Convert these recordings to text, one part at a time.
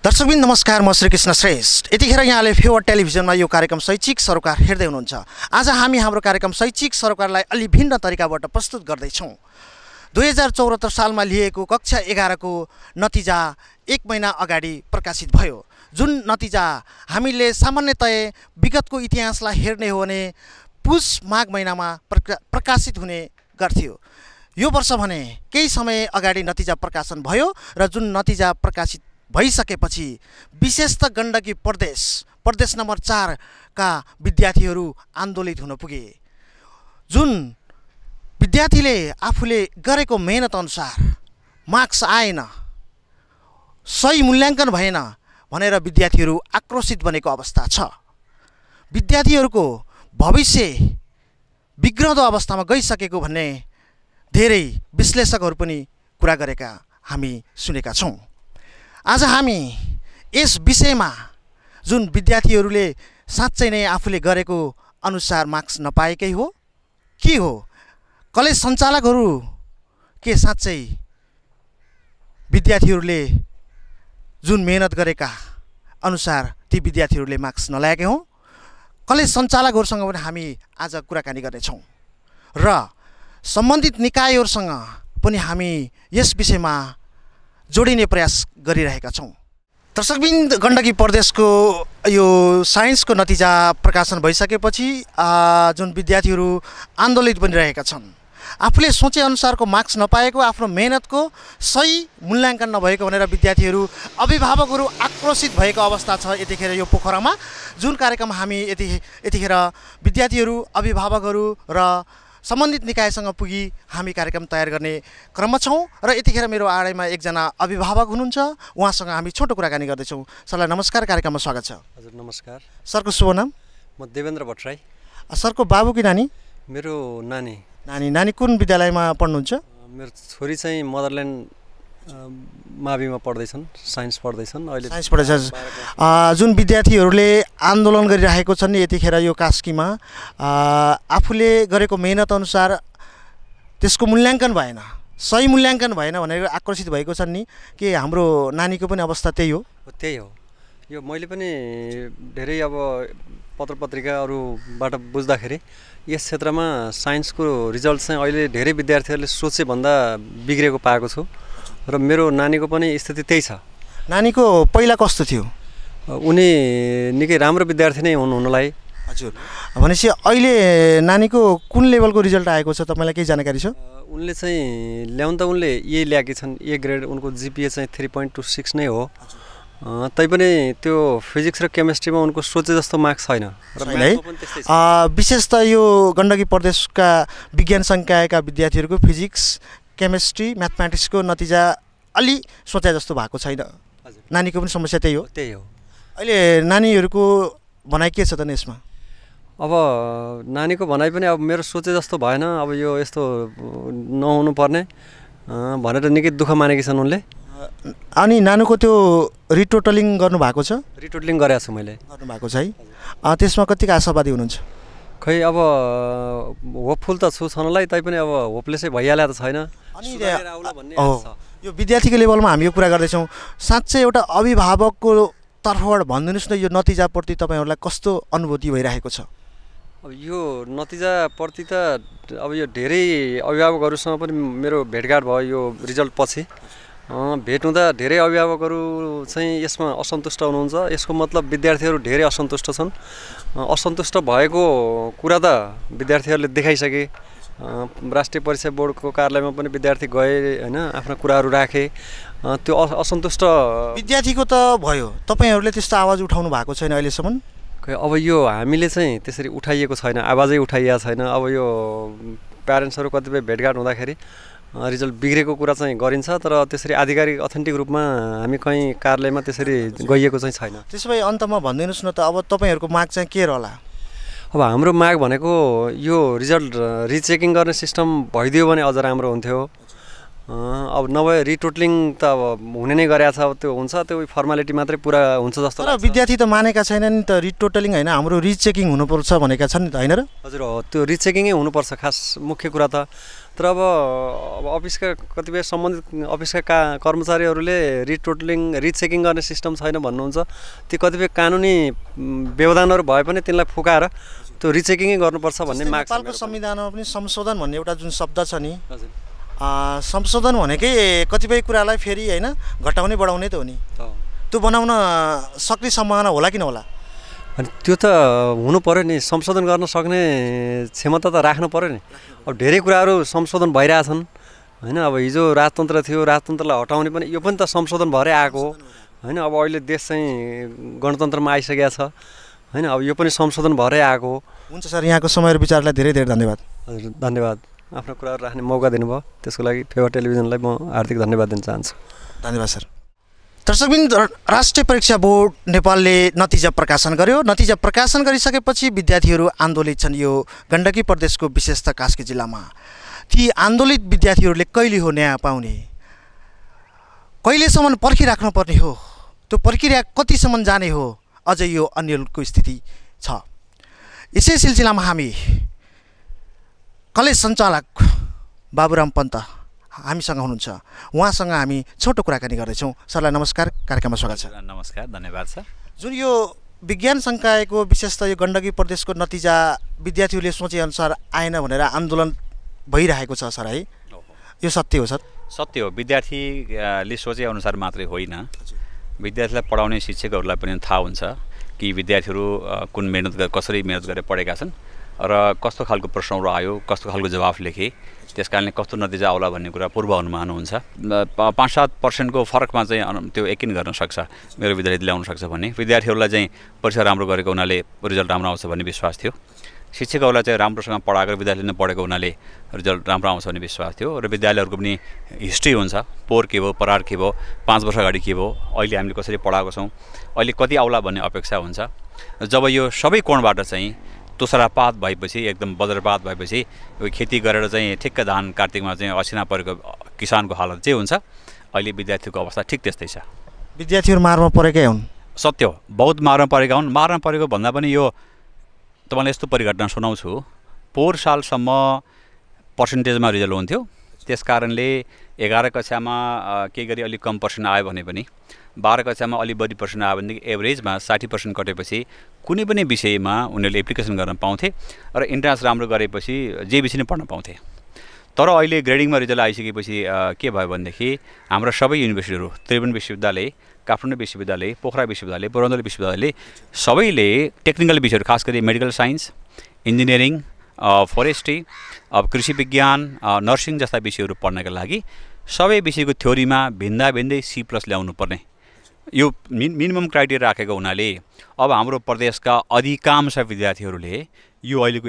दर्शकबिन नमस्कार, म श्री कृष्ण श्रेष्ठ। यतिखेर यहाँले फेवर टेलिभिजनमा यो कार्यक्रम शैक्षिक सरोकार हेर्दै हुनुहुन्छ। आज हामी हाम्रो कार्यक्रम शैक्षिक सरोकारलाई अलि भिन्न तरिकाबाट प्रस्तुत गर्दैछौँ। 2074 सालमा लिएको कक्षा 11 को नतिजा 1 महिना अगाडि प्रकाशित भयो। जुन नतिजा हामीले सामान्यतया विगतको इतिहासलाई हेर्ने हो भने पुष माघ महिनामा प्रकाशित हुने गर्थ्यो। यो वर्ष भने केही समय अगाडि नतिजा प्रकाशन भयो र जुन नतिजा प्रकाशित भइसकेपछि विशेषतः गण्डकी प्रदेश नम्बर 4 का विद्यार्थीहरू आन्दोलित हुन पुगे। जुन विद्यार्थीले आफूले गरेको मेहनत अनुसार मार्क्स आएन, सही मूल्याङ्कन भएन भनेर विद्यार्थीहरू आक्रोशित बनेको अवस्था छ। विद्यार्थीहरूको भविष्य बिग्रँदो अवस्थामा गइसकेको भन्ने धेरै विश्लेषकहरू पनि कुरा गरेका हामी सुनेका छौँ। आज हामी यस विषयमा जुन विद्यार्थीहरूले साँच्चै नै आफूले गरेको अनुसार मार्क्स नपाएकै हो, के हो कलेज सञ्चालकहरू के साँच्चै विद्यार्थीहरूले जुन मेहनत गरेका अनुसार ती विद्यार्थीहरूले मार्क्स नल्याएकै हो, कलेज सञ्चालकहरूसँग पनि हामी आज कुराकानी गर्नेछौँ र सम्बन्धित निकायहरूसँग पनि हामी यस विषयमा जोडिने प्रयास गरिरहेका छौँ। दर्शकबिन, गण्डकी प्रदेशको यो साइन्सको नतिजा प्रकाशन भइसकेपछि जुन विद्यार्थीहरू आन्दोलित बनिरहेका छन्, आफूले सोचे अनुसारको मार्क्स नपाएको, आफ्नो मेहनतको सही मूल्याङ्कन नभएको भनेर विद्यार्थीहरू अभिभावकहरू आक्रोशित भएको अवस्था छ यतिखेर यो पोखरामा। जुन कार्यक्रम हामी यतिखेर विद्यार्थीहरू, अभिभावकहरू र सम्बन्धित निकायसँग पुगी हामी कार्यक्रम तयार गर्ने क्रममा छौँ र यतिखेर मेरो आडैमा एकजना अभिभावक हुनुहुन्छ, उहाँसँग हामी छोटो कुराकानी गर्दैछौँ। सरलाई नमस्कार, कार्यक्रममा स्वागत छ। हजुर नमस्कार। सरको शुभ नाम? म देवेन्द्र भट्टराई। सरको बाबु कि नानी? मेरो नानी कुन विद्यालयमा पढ्नुहुन्छ? मेरो छोरी चाहिँ मदरल्यान्ड माविमा पढ्दैछन्, साइन्स पढ्दैछन् अहिले। साइन्स पढ्दैछ। जुन विद्यार्थीहरूले आन्दोलन गरिरहेको छन् यतिखेर यो कास्कीमा, आफूले गरेको मेहनत अनुसार त्यसको मूल्याङ्कन भएन, सही मूल्याङ्कन भएन भनेर आक्रोशित भएको छन् नि, के हाम्रो नानीको पनि अवस्था त्यही हो? त्यही हो। यो मैले पनि धेरै अब पत्रपत्रिकाहरूबाट बुझ्दाखेरि यस क्षेत्रमा साइन्सको रिजल्ट चाहिँ अहिले धेरै विद्यार्थीहरूले सोचे भन्दा बिग्रेको पाएको छु र मेरो नानीको पनि स्थिति त्यही छ। नानीको पहिला कस्तो थियो? उनी निकै राम्रो विद्यार्थी नै हुनुलाई। हजुर, भनेपछि अहिले नानीको कुन लेभलको रिजल्ट आएको छ, तपाईँलाई केही जानकारी छ? उनले चाहिँ ल्याउन त उनले ए ल्याएकी छन्, ए ग्रेड, उनको जिपिए चाहिँ 3.26 नै हो। तैपनि त्यो फिजिक्स र केमिस्ट्रीमा उनको सोचे जस्तो मार्क्स छैन र विशेषतः यो गण्डकी प्रदेशका विज्ञान संकायका विद्यार्थीहरूको फिजिक्स, केमिस्ट्री, म्याथमेटिक्सको नतिजा अलि सोचे जस्तो भएको छैन। नानीको पनि समस्या त्यही हो? त्यही हो। अहिले नानीहरूको भनाइ के छ त यसमा? अब नानीको भनाइ पनि अब मेरो सोचे जस्तो भएन, अब यो यस्तो नहुनु पर्ने भनेर निकै दुःख मानेकी छन् उनले। अनि नानुको त्यो रिटोटलिङ गर्नुभएको छ? रिटोटलिङ गरेको छु मैले। गर्नुभएको छ है? त्यसमा कतिको आशावादी हुनुहुन्छ? खै अब होपफुल त छु छनलाई, तैपनि अब होपले चाहिँ भइहाल्यो त छैन। अनि यो विद्यार्थीको लेभलमा हामी यो कुरा गर्दैछौँ, साँच्चै एउटा अभिभावकको तर्फबाट भनिदिनुहोस् न, यो नतिजाप्रति तपाईँहरूलाई कस्तो अनुभूति भइरहेको छ? अब यो नतिजाप्रति त अब यो धेरै अभिभावकहरूसँग पनि मेरो भेटघाट भयो यो रिजल्ट पछि। भेट हुँदा धेरै अभिभावकहरू चाहिँ यसमा असन्तुष्ट हुनुहुन्छ। यसको मतलब विद्यार्थीहरू धेरै असन्तुष्ट छन्। असन्तुष्ट भएको कुरा त विद्यार्थीहरूले देखाइसके। राष्ट्रिय परीक्षा बोर्डको कार्यालयमा पनि विद्यार्थी गए होइन, आफ्ना कुराहरू राखे। त्यो असन्तुष्ट विद्यार्थीको त भयो, तपाईँहरूले त्यस्तो आवाज उठाउनु भएको छैन अहिलेसम्म? अब यो हामीले चाहिँ त्यसरी उठाइएको छैन, आवाजै उठाइएको छैन। अब यो प्यारेन्ट्सहरू कतिपय भेटघाट हुँदाखेरि रिजल्ट बिग्रेको कुरा चाहिँ गरिन्छ, तर त्यसरी आधिकारिक अथेन्टिक रूपमा हामी कहीँ कार्यालयमा त्यसरी गइएको चाहिँ छैन। त्यसो भए अन्तमा भनिदिनुहोस् न त, अब तपाईँहरूको माग चाहिँ के रहला? अब हाम्रो माग भनेको यो रिजल्ट रिचेकिङ गर्ने सिस्टम भइदियो भने अझ राम्रो हुन्थ्यो। अब नभए रिटोटलिङ त अब हुने नै गरेको छ, अब त्यो हुन्छ, त्यो फर्मालिटी मात्रै पुरा हुन्छ जस्तो तर लाग्छ। विद्यार्थी त मानेका छैनन् नि त, रिटोटलिङ होइन हाम्रो रिचेकिङ हुनुपर्छ भनेका छन् नि त, होइन र? हजुर हो, त्यो रिचेकिङै हुनुपर्छ खास मुख्य कुरा त। तर अब अफिसका कतिपय सम्बन्धित अफिसका कर्मचारीहरूले रिचेकिङ गर्ने सिस्टम छैन भन्नुहुन्छ। ती कतिपय कानुनी व्यवधानहरू भए पनि तिनलाई फुकाएर त्यो रिचेकिङै गर्नुपर्छ भन्ने माग छ। नेपालको संविधानमा पनि संशोधन भन्ने एउटा जुन शब्द छ नि, हजुर संशोधन भनेकै कतिपय कुरालाई फेरि होइन घटाउने बढाउने त हो नि, त्यो बनाउन सक्ने सम्भावना होला कि नहोला? अनि त्यो त हुनु पऱ्यो नि, संशोधन गर्न सक्ने क्षमता त राख्नु पऱ्यो नि। अब धेरै कुराहरू संशोधन भइरहेछन् होइन। अब हिजो राजतन्त्र थियो, राजतन्त्रलाई हटाउने पनि यो पनि त संशोधन भएरै आएको हो होइन। अब अहिले देश चाहिँ गणतन्त्रमा आइसकेको छ होइन। अब यो पनि संशोधन भएरै आएको हो। हुन्छ सर, यहाँको समय र विचारलाई धेरै धेरै धन्यवाद। हजुर धन्यवाद, आफ्नो कुराहरू राख्ने मौका दिनुभयो, त्यसको लागि फेवर टेलिभिजनलाई म हार्दिक धन्यवाद दिन चाहन्छु। धन्यवाद सर। दर्शकबिन, राष्ट्रिय परीक्षा बोर्ड नेपालले नतिजा प्रकाशन गर्यो। नतिजा प्रकाशन गरिसकेपछि विद्यार्थीहरू आन्दोलित छन् यो गण्डकी प्रदेशको विशेषतः कास्की जिल्लामा। ती आन्दोलित विद्यार्थीहरूले कहिले हो न्याय पाउने, कहिलेसम्म पर्खिराख्नुपर्ने हो, त्यो प्रक्रिया कतिसम्म जाने हो, अझै यो अन्यलको स्थिति छ। यसै सिलसिलामा हामी कलेज सञ्चालक बाबुराम पन्त हामीसँग हुनुहुन्छ, उहाँसँग हामी छोटो कुराकानी गर्दैछौँ। सरलाई नमस्कार, कार्यक्रममा स्वागत छ। नमस्कार, धन्यवाद सर। जुन यो विज्ञान संकायको विशेषतः यो गण्डकी प्रदेशको नतिजा विद्यार्थीहरूले सोचेअनुसार आएन भनेर आन्दोलन भइरहेको छ सर, है यो सत्य हो सर? सत्य हो, विद्यार्थीले सोचेअनुसार मात्रै होइन, विद्यार्थीलाई पढाउने शिक्षकहरूलाई पनि थाहा हुन्छ कि विद्यार्थीहरू कुन कसरी मेहनत गरेर पढेका छन् र कस्तो खालको प्रश्नहरू आयो, कस्तो खालको जवाफ लेखे, त्यस कारणले कस्तो नतिजा आउला भन्ने कुरा पूर्व अनुमान हुन्छ। 5-7% फरकमा चाहिँ त्यो यकिन गर्न सक्छ मेरो विद्यालय ल्याउन सक्छ भन्ने। विद्यार्थीहरूलाई चाहिँ परीक्षा राम्रो गरेको हुनाले रिजल्ट राम्रो आउँछ भन्ने विश्वास थियो। शिक्षकहरूलाई चाहिँ राम्रोसँग पढाएको विद्यार्थीले नपढेको हुनाले रिजल्ट राम्रो आउँछ भन्ने विश्वास थियो। र विद्यालयहरूको पनि हिस्ट्री हुन्छ, पोहोर के भयो, परार के भयो, 5 वर्ष अगाडि के भयो, अहिले हामीले कसरी पढाएको छौँ, अहिले कति आउला भन्ने अपेक्षा हुन्छ। जब यो सबै कोणबाट चाहिँ तुषारपात भएपछि, एकदम वज्रपात भएपछि, यो खेती गरेर चाहिँ ठिक्क धान कार्तिकमा चाहिँ असिना परेको किसानको हालत चाहिँ हुन्छ, अहिले विद्यार्थीको अवस्था ठिक त्यस्तै छ। विद्यार्थीहरू मारमा परेकै हुन्। सत्य हो, बहुत मारमा परेका हुन्। मारमा परेको भन्दा पनि यो तपाईँलाई यस्तो परिघटना सुनाउँछु। पोहोर सालसम्म पर्सेन्टेजमा रिजल्ट हुन्थ्यो, त्यस कारणले 11 कक्षामा केही गरी अलिक कम पर्सेन्ट आयो भने पनि 12 कक्षामा अलिक बढी पर्सेन्ट आयो भनेदेखि एभरेजमा 60% कटेपछि कुनै पनि विषयमा उनीहरूले एप्लिकेसन गर्न पाउँथे र इन्ट्रान्स राम्रो गरेपछि जे विषय नै पढ्न पाउँथे। तर अहिले ग्रेडिङमा रिजल्ट आइसकेपछि के भयो भनेदेखि हाम्रो सबै युनिभर्सिटीहरू, त्रिभुवन विश्वविद्यालय, काठमाडौँ विश्वविद्यालय, पोखरा विश्वविद्यालय, पूर्वाञ्चल विश्वविद्यालय सबैले टेक्निकल विषयहरू, खास गरी मेडिकल साइन्स, इन्जिनियरिङ, फरेस्ट्री, कृषि विज्ञान, नर्सिङ जस्ता विषयहरू पढ्नका लागि सबै विषयको थ्योरीमा भिन्दै C+ ल्याउनु पर्ने यो मिनिमम क्राइटेरिया राखेको हुनाले अब हाम्रो प्रदेशका अधिकांश विद्यार्थीहरूले यो अहिलेको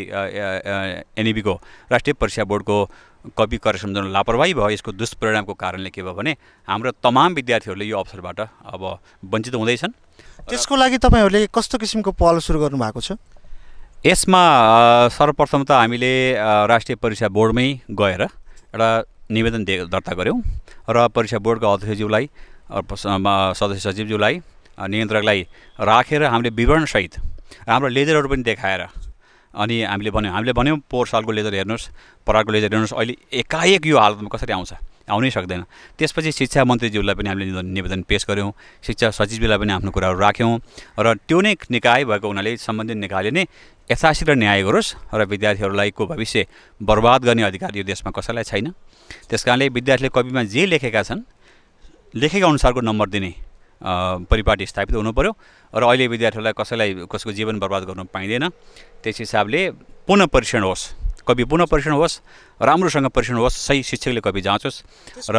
NEB को राष्ट्रिय परीक्षा बोर्डको कपी करेक्सन गर्न लापरवाही भयो। यसको दुष्परिणामको कारणले के भयो भने हाम्रो तमाम विद्यार्थीहरूले यो अवसरबाट अब वञ्चित हुँदैछन्। त्यसको लागि तपाईँहरूले कस्तो किसिमको पहल सुरु गर्नुभएको छ? यसमा सर्वप्रथम त हामीले राष्ट्रिय परीक्षा बोर्डमै गएर एउटा निवेदन दर्ता गऱ्यौँ र परीक्षा बोर्डका अध्यक्षज्यूलाई, सदस्य सचिवज्यूलाई, नियन्त्रकलाई राखेर हामीले विवरणसहित हाम्रो लेजरहरू पनि देखाएर अनि हामीले भन्यौँ पोहोर सालको लेजर हेर्नुहोस्, परारको लेजर हेर्नुहोस्, अहिले एकाएक यो हालतमा कसरी आउँछ, आउनै सक्दैन। त्यसपछि शिक्षा मन्त्रीज्यूलाई पनि हामीले निवेदन पेश गऱ्यौँ, शिक्षा सचिवज्यूलाई पनि आफ्नो कुराहरू राख्यौँ र त्यो नै निकाय भएको हुनाले सम्बन्धित निकायले नै यथाशीघ्र न्याय गरोस् र विद्यार्थीहरूलाई को भविष्य बर्बाद गर्ने अधिकार यो देशमा कसैलाई छैन। त्यसकारणले विद्यार्थीले कपीमा जे लेखेका छन् लेखेका अनुसारको नम्बर दिने परिपाटी स्थापित हुनु पर्यो र अहिले विद्यार्थीहरूलाई कसैको जीवन बर्बाद गर्न पाइँदैन। त्यस हिसाबले पुनः परीक्षण होस्, कपी पुनः परीक्षण होस्, राम्रोसँग परीक्षण होस्, सही शिक्षकले कपी जाँचोस् र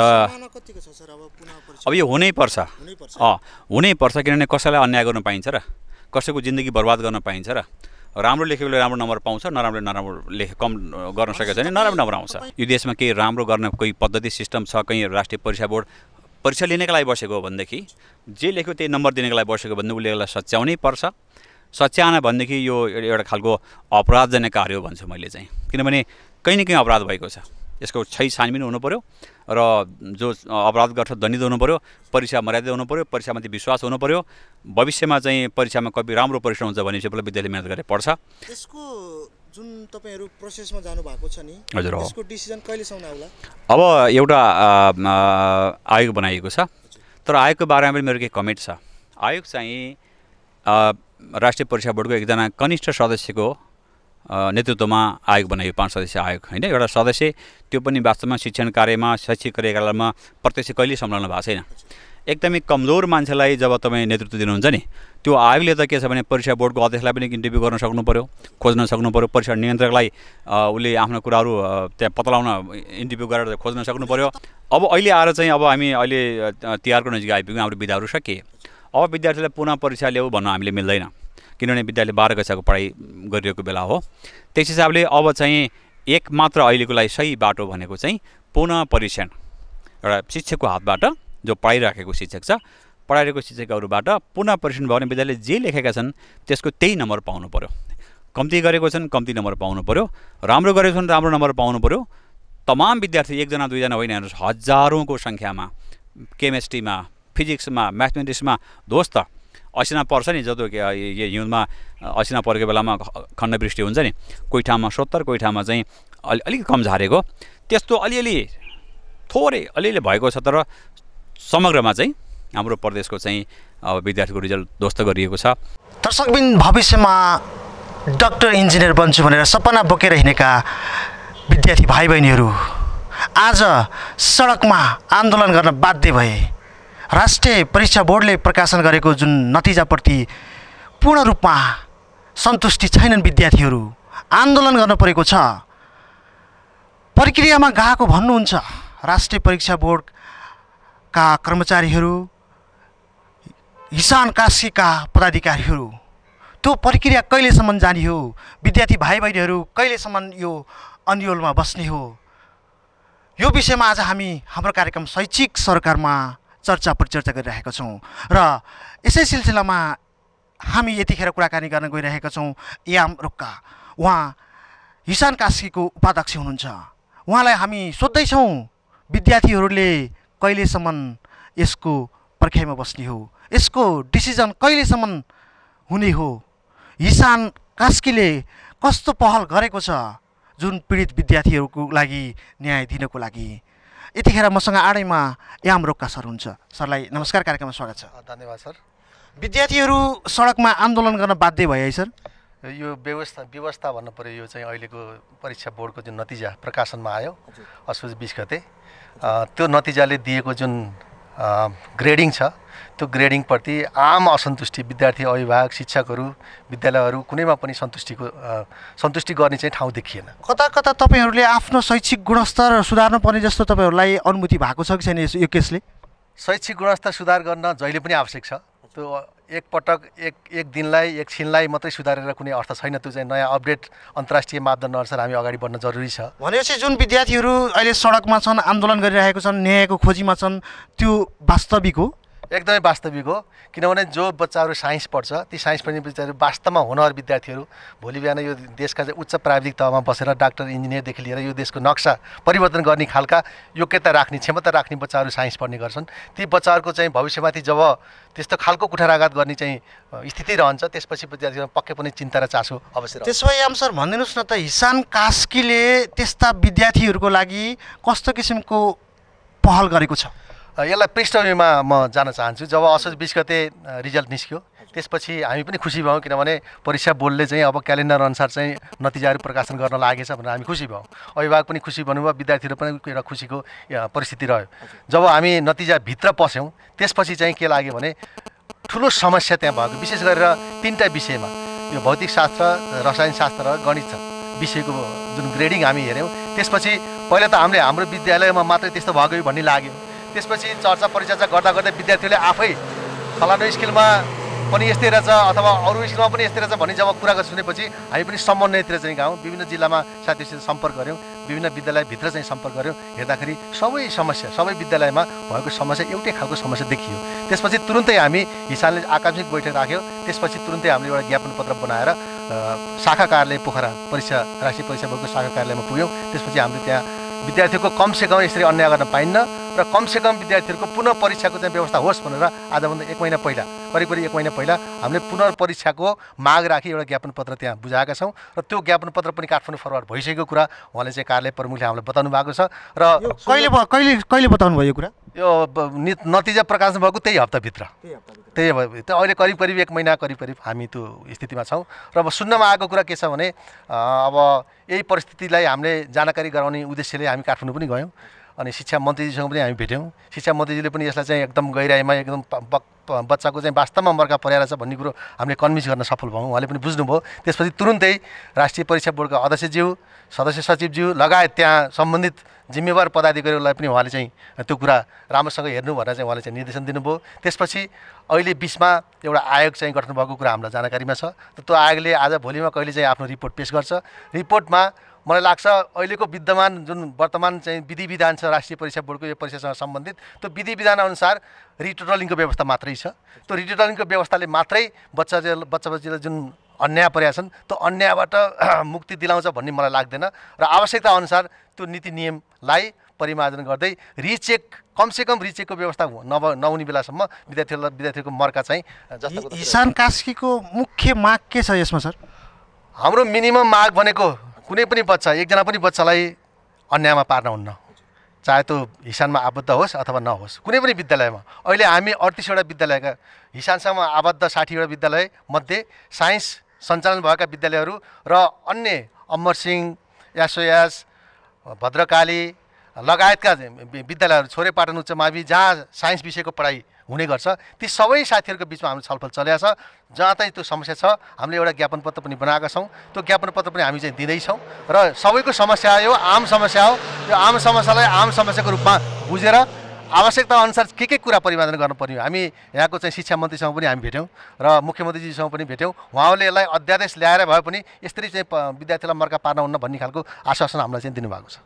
अब यो हुनैपर्छ किनभने कसैलाई अन्याय गर्न पाइन्छ र कसैको जिन्दगी बर्बाद गर्न पाइन्छ र राम्रो लेखेकोले राम्रो नम्बर पाउँछ, नराम्रोले नराम्रो कम गर्न सकेको छैन, नराम्रो नम्बर आउँछ। यो देशमा केही राम्रो गर्न कोही पद्धति सिस्टम छ, कहीँ राष्ट्रिय परीक्षा बोर्ड परीक्षा लिनेको लागि बसेको हो भनेदेखि जे लेख्यो त्यही नम्बर दिनेको लागि बसेको भने उसले यसलाई सच्याउनै पर्छ। सच्याएन भनेदेखि यो एउटा खालको अपराधजनक कार्य हो भन्छु मैले चाहिँ, किनभने कहीँ न कहीँ अपराध भएको छ। यसको सही छानबिन हुनु पऱ्यो र जो अपराध गर्छ दण्डित हुनु पऱ्यो, परीक्षा मर्यादित हुनु पऱ्यो, परीक्षामाथि विश्वास हुनु पऱ्यो। भविष्यमा चाहिँ परीक्षामा कति राम्रो परीक्षा हुन्छ भनेपछि पहिला विद्यार्थी मेहनत गरेर पढ्छ। त्यसको जुन तपाईहरु प्रोसेसमा जानु भएको छ नि, हजुर, हो। त्यसको डिसिजन कहिलेसम्म आउला? अब एउटा आयोग बनाइएको छ, तर आयोगको बारेमा पनि मेरो केही कमेन्ट छ। आयोग चाहिँ राष्ट्रिय परीक्षा बोर्डको एकजना कनिष्ठ सदस्यको नेतृत्वमा आयोग बनाइयो, 5 सदस्यीय आयोग होइन। एउटा सदस्य त्यो पनि वास्तवमा शिक्षण कार्यमा, शैक्षिक कार्यकालमा प्रत्यक्ष कहिले संलग्न भएको छैन। एकदमै कमजोर मान्छेलाई जब तपाईँ नेतृत्व दिनुहुन्छ नि, त्यो आयोगले त के छ भने परीक्षा बोर्डको अध्यक्षलाई पनि इन्टरभ्यू गर्न सक्नु पऱ्यो, खोज्न सक्नु पऱ्यो। परीक्षा नियन्त्रकलाई उसले आफ्नो कुराहरू त्यहाँ पत्ता लगाउन इन्टरभ्यू गरेर खोज्न सक्नु पऱ्यो। अब अहिले आएर चाहिँ अब हामी अहिले तिहारको नजिक आइपुग्यौँ, हाम्रो विधाहरू सकिए। अब विद्यार्थीलाई पुनः परीक्षा ल्याऊ भन्न हामीले मिल्दैन, किनभने विद्यार्थीले 12 कक्षाको पढाइ गरिरहेको बेला हो। त्यस हिसाबले अब चाहिँ एक मात्र अहिलेको लागि सही बाटो भनेको चाहिँ पुनः परीक्षण, एउटा शिक्षकको हातबाट, जो पढाइराखेको शिक्षक छ, पढाइरहेको शिक्षकहरूबाट पुनः परीक्षण भयो भने विद्यार्थीले जे लेखेका छन् त्यसको त्यही नम्बर पाउनु पऱ्यो। कम्ती गरेको छन् कम्ती नम्बर पाउनु पऱ्यो, राम्रो गरेको छन् राम्रो नम्बर पाउनु पऱ्यो। तमाम विद्यार्थी 1 जना 2 जना होइन, हजारौँको सङ्ख्यामा केमिस्ट्रीमा, फिजिक्समा, म्याथमेटिक्समा दोस्त असिना पर्छ नि, जस्तो हिउँदमा असिना परेको बेलामा खण्डवृष्टि हुन्छ नि, कोही ठाउँमा 70, कोही ठाउँमा चाहिँ अलिक कम झारेको, त्यस्तो अलिअलि थोरै अलिअलि भएको छ। तर समग्रमा चाहिँ हाम्रो प्रदेशको चाहिँ अब विद्यार्थीको रिजल्ट ध्वस्त गरिएको छ। दर्शकबिन, भविष्यमा डाक्टर इन्जिनियर बन्छु भनेर सपना बोकेर हिँडेका विद्यार्थी भाइ बहिनीहरू आज सडकमा आन्दोलन गर्न बाध्य भए। राष्ट्रिय परीक्षा बोर्डले प्रकाशन गरेको जुन नतिजाप्रति पूर्ण रूपमा सन्तुष्टि छैनन् विद्यार्थीहरू, आन्दोलन गर्न परेको छ। प्रक्रियामा गएको भन्नुहुन्छ राष्ट्रिय परीक्षा बोर्डका कर्मचारीहरू, हिसान कास्कीका पदाधिकारीहरू। त्यो प्रक्रिया कहिलेसम्म जाने हो? विद्यार्थी भाइ बहिनीहरू कहिलेसम्म यो अन्योलमा बस्ने हो? यो विषयमा आज हामी हाम्रो कार्यक्रम शैक्षिक सरकारमा चर्चा परिचर्चा गरिरहेका छौँ र यसै सिलसिलामा हामी यतिखेर कुराकानी गर्न गइरहेका छौँ याम रोक्का। उहाँ हिसान कास्कीको उपाध्यक्ष हुनुहुन्छ। उहाँलाई हामी सोध्दैछौँ विद्यार्थीहरूले कहिलेसम्म यसको पर्खाइमा बस्ने हो, यसको डिसिजन कहिलेसम्म हुने हो, हिसान कास्कीले कस्तो पहल गरेको छ जुन पीडित विद्यार्थीहरूको लागि न्याय दिनको लागि। यतिखेर मसँग आडैमा याम रोक्का सर हुन्छ। सरलाई नमस्कार, कार्यक्रममा स्वागत छ। धन्यवाद सर। विद्यार्थीहरू सडकमा आन्दोलन गर्न बाध्य भए है सर? यो व्यवस्था भन्नु पऱ्यो। यो चाहिँ अहिलेको परीक्षा बोर्डको जुन नतिजा प्रकाशनमा आयो असोज 20 गते, त्यो नतिजाले दिएको जुन ग्रेडिङ छ, त्यो ग्रेडिङप्रति आम असन्तुष्टि विद्यार्थी, अभिभावक, शिक्षकहरू, विद्यालयहरू कुनैमा पनि सन्तुष्टि गर्ने चाहिँ ठाउँ देखिएन। कता कता तपाईँहरूले आफ्नो शैक्षिक गुणस्तर सुधार्नु पर्ने जस्तो तपाईँहरूलाई अनुभूति भएको छ कि छैन यो केसले? शैक्षिक गुणस्तर सुधार गर्न जहिले पनि आवश्यक छ। त्यो एकपटक एक दिनलाई, एक छिनलाई मात्रै सुधारेर कुनै अर्थ छैन। त्यो चाहिँ नयाँ अपडेट अन्तर्राष्ट्रिय मापदण्ड अनुसार हामी अगाडि बढ्न जरुरी छ। भनेपछि जुन विद्यार्थीहरू अहिले सडकमा छन्, आन्दोलन गरिरहेको छन्, न्यायको खोजीमा छन्, त्यो वास्तविक हो? एकदमै वास्तविक हो। किनभने जो बच्चाहरू साइन्स पढ्छ, ती साइन्स पढ्ने बच्चाहरू वास्तवमा होनहार विद्यार्थीहरू भोलि बिहान यो देशका चाहिँ उच्च प्राविधिक तहमा बसेर डाक्टर, इन्जिनियरदेखि लिएर यो देशको नक्सा परिवर्तन गर्ने खालका योग्यता राख्ने, क्षमता राख्ने बच्चाहरू साइन्स पढ्ने गर्छन्। ती बच्चाहरूको चाहिँ भविष्यमाथि जब त्यस्तो खालको कुठाराघात गर्ने चाहिँ स्थिति रहन्छ, त्यसपछि विद्यार्थीमा पक्कै पनि चिन्ता र चासो अवश्य रहन्छ। त्यसो भए याम सर भनिदिनुहोस् न त, हिसान कास्कीले त्यस्ता विद्यार्थीहरूको लागि कस्तो किसिमको पहल गरेको छ? यसलाई पृष्ठभूमिमा म जान चाहन्छु। जब असोज 20 गते रिजल्ट निस्क्यो, त्यसपछि हामी पनि खुसी भयौँ, किनभने परीक्षा बोर्डले चाहिँ अब क्यालेन्डर अनुसार चाहिँ नतिजाहरू प्रकाशन गर्न लागेछ भनेर हामी खुसी भयौँ। अभिभावक पनि खुसी भन्नुभयो, विद्यार्थीहरू पनि एउटा खुसीको परिस्थिति रह्यो। जब हामी नतिजाभित्र पस्यौँ, त्यसपछि चाहिँ के लाग्यो भने ठुलो समस्या त्यहाँ भएको, विशेष गरेर 3टा विषयमा, यो भौतिकशास्त्र, रसायनशास्त्र र गणित विषयको जुन ग्रेडिङ हामी हेऱ्यौँ, त्यसपछि पहिला त हाम्रो विद्यालयमा मात्रै त्यस्तो भएको भन्ने लाग्यो। त्यसपछि चर्चा परिचर्चा गर्दा गर्दै विद्यार्थीहरूले आफै फलानु स्कुलमा पनि यस्तै रहेछ अथवा अरू स्कुलमा पनि यस्तै रहेछ भन्ने जब कुरा सुनेपछि हामी पनि समन्वयतिर चाहिँ गयौँ। विभिन्न जिल्लामा साथीहरूसित सम्पर्क गऱ्यौँ, विभिन्न विद्यालयभित्र चाहिँ सम्पर्क गऱ्यौँ। हेर्दाखेरि सबै विद्यालयमा भएको समस्या एउटै खालको समस्या देखियो। त्यसपछि तुरुन्तै हामी हिसानले आकस्मिक बैठक राख्यो। त्यसपछि तुरुन्तै हामीले एउटा ज्ञापन पत्र बनाएर शाखा कार्यालय पोखरा राष्ट्रिय परीक्षा बोर्डको शाखा कार्यालयमा पुग्यौँ। त्यसपछि हामीले त्यहाँ विद्यार्थीको कमसेकम यसरी अन्याय गर्न पाइन्न र कमसेकम विद्यार्थीहरूको पुनः परीक्षाको चाहिँ व्यवस्था होस् भनेर आजभन्दा 1 महिना पहिला करिब 1 महिना पहिला हामीले पुनर्परीक्षाको माग राखी एउटा ज्ञापन पत्र त्यहाँ बुझाएका छौँ र त्यो ज्ञापन पत्र पनि काठमाडौँ फरवार्ड भइसकेको कुरा उहाँले चाहिँ कार्यालय प्रमुखले हामीलाई बताउनु भएको छ र कहिले बताउनु भयो यो कुरा? यो नतिजा प्रकाशन भएको त्यही हप्ताभित्र अहिले करिब 1 महिना करिब हामी त्यो स्थितिमा छौँ र अब सुन्नमा आएको कुरा के छ भने अब यही परिस्थितिलाई हामीले जानकारी गराउने उद्देश्यले हामी काठमाडौँ पनि गयौँ अनि शिक्षा मन्त्रीजीसँग पनि हामी भेट्यौँ। शिक्षा मन्त्रीजीले पनि यसलाई चाहिँ एकदम गहिराइमा एकदम बच्चाको चाहिँ वास्तवमा मर्का परेर छ भन्ने कुरो हामीले कन्भिन्स गर्न सफल भयौँ। उहाँले पनि बुझ्नुभयो। त्यसपछि तुरुन्तै राष्ट्रिय परीक्षा बोर्डका अध्यक्षज्यू सदस्य सचिवज्यू लगायत त्यहाँ सम्बन्धित जिम्मेवार पदाधिकारीहरूलाई पनि उहाँले चाहिँ त्यो कुरा राम्रोसँग हेर्नु भनेर चाहिँ उहाँले चाहिँ निर्देशन दिनुभयो। त्यसपछि अहिले बिचमा एउटा आयोग चाहिँ गठन भएको कुरा हामीलाई जानकारीमा छ। त्यो आयोगले आज भोलिमा कहिले चाहिँ आफ्नो रिपोर्ट पेश गर्छ। रिपोर्टमा मलाई लाग्छ अहिलेको विद्यमान जुन वर्तमान चाहिँ विधि विधान छ राष्ट्रिय परीक्षा बोर्डको यो परीक्षासँग सम्बन्धित त्यो विधि विधान अनुसार रिटोटलिङको व्यवस्था मात्रै छ। त्यो रिटोटलिङको व्यवस्थाले मात्रै बच्चाबच्चीलाई जुन अन्याय परेका छन् त्यो अन्यायबाट मुक्ति दिलाउँछ भन्ने मलाई लाग्दैन र आवश्यकता अनुसार त्यो नीति नियमलाई परिमार्जन गर्दै रिचेक कमसेकम रिचेकको व्यवस्था नहुने बेलासम्म विद्यार्थीहरूको मर्का चाहिँ जस्तो हिसान कास्कीको मुख्य माग के छ यसमा सर? हाम्रो मिनिमम माग भनेको कुनै पनि बच्चा एकजना पनि बच्चालाई अन्यायमा पार्न हुन्न, चाहे त्यो हिसानमा आबद्ध होस् अथवा नहोस्। कुनै पनि विद्यालयमा अहिले हामी 38वटा विद्यालयका हिसानसँग आबद्ध 60वटा विद्यालय मध्ये साइन्स सञ्चालन भएका विद्यालयहरू र अन्य अमरसिंह एसओएस भद्रकाली लगायतका विद्यालयहरू छोरेपाटन उच्च मावि जहाँ साइन्स विषयको पढाइ हुने गर्छ ती सबै साथीहरूको बिचमा हाम्रो छलफल चलेको छ। जहाँ चाहिँ त्यो समस्या छ हामीले एउटा ज्ञापन पत्र पनि बनाएका छौँ। त्यो ज्ञापन पत्र पनि हामी चाहिँ दिँदैछौँ र सबैको समस्या यो आम समस्या हो। यो आम समस्यालाई आम समस्याको रूपमा बुझेर आवश्यकता अनुसार के कुरा परिमार्जन गर्नुपर्ने हो। हामी यहाँको चाहिँ शिक्षा मन्त्रीसँग पनि हामी भेट्यौँ र मुख्यमन्त्रीजीसँग पनि भेट्यौँ। उहाँले यसलाई अध्यादेश ल्याएर भए पनि यसरी चाहिँ विद्यार्थीलाई मर्का पार्न हुन्न भन्ने खालको आश्वासन हामीलाई चाहिँ दिनुभएको छ।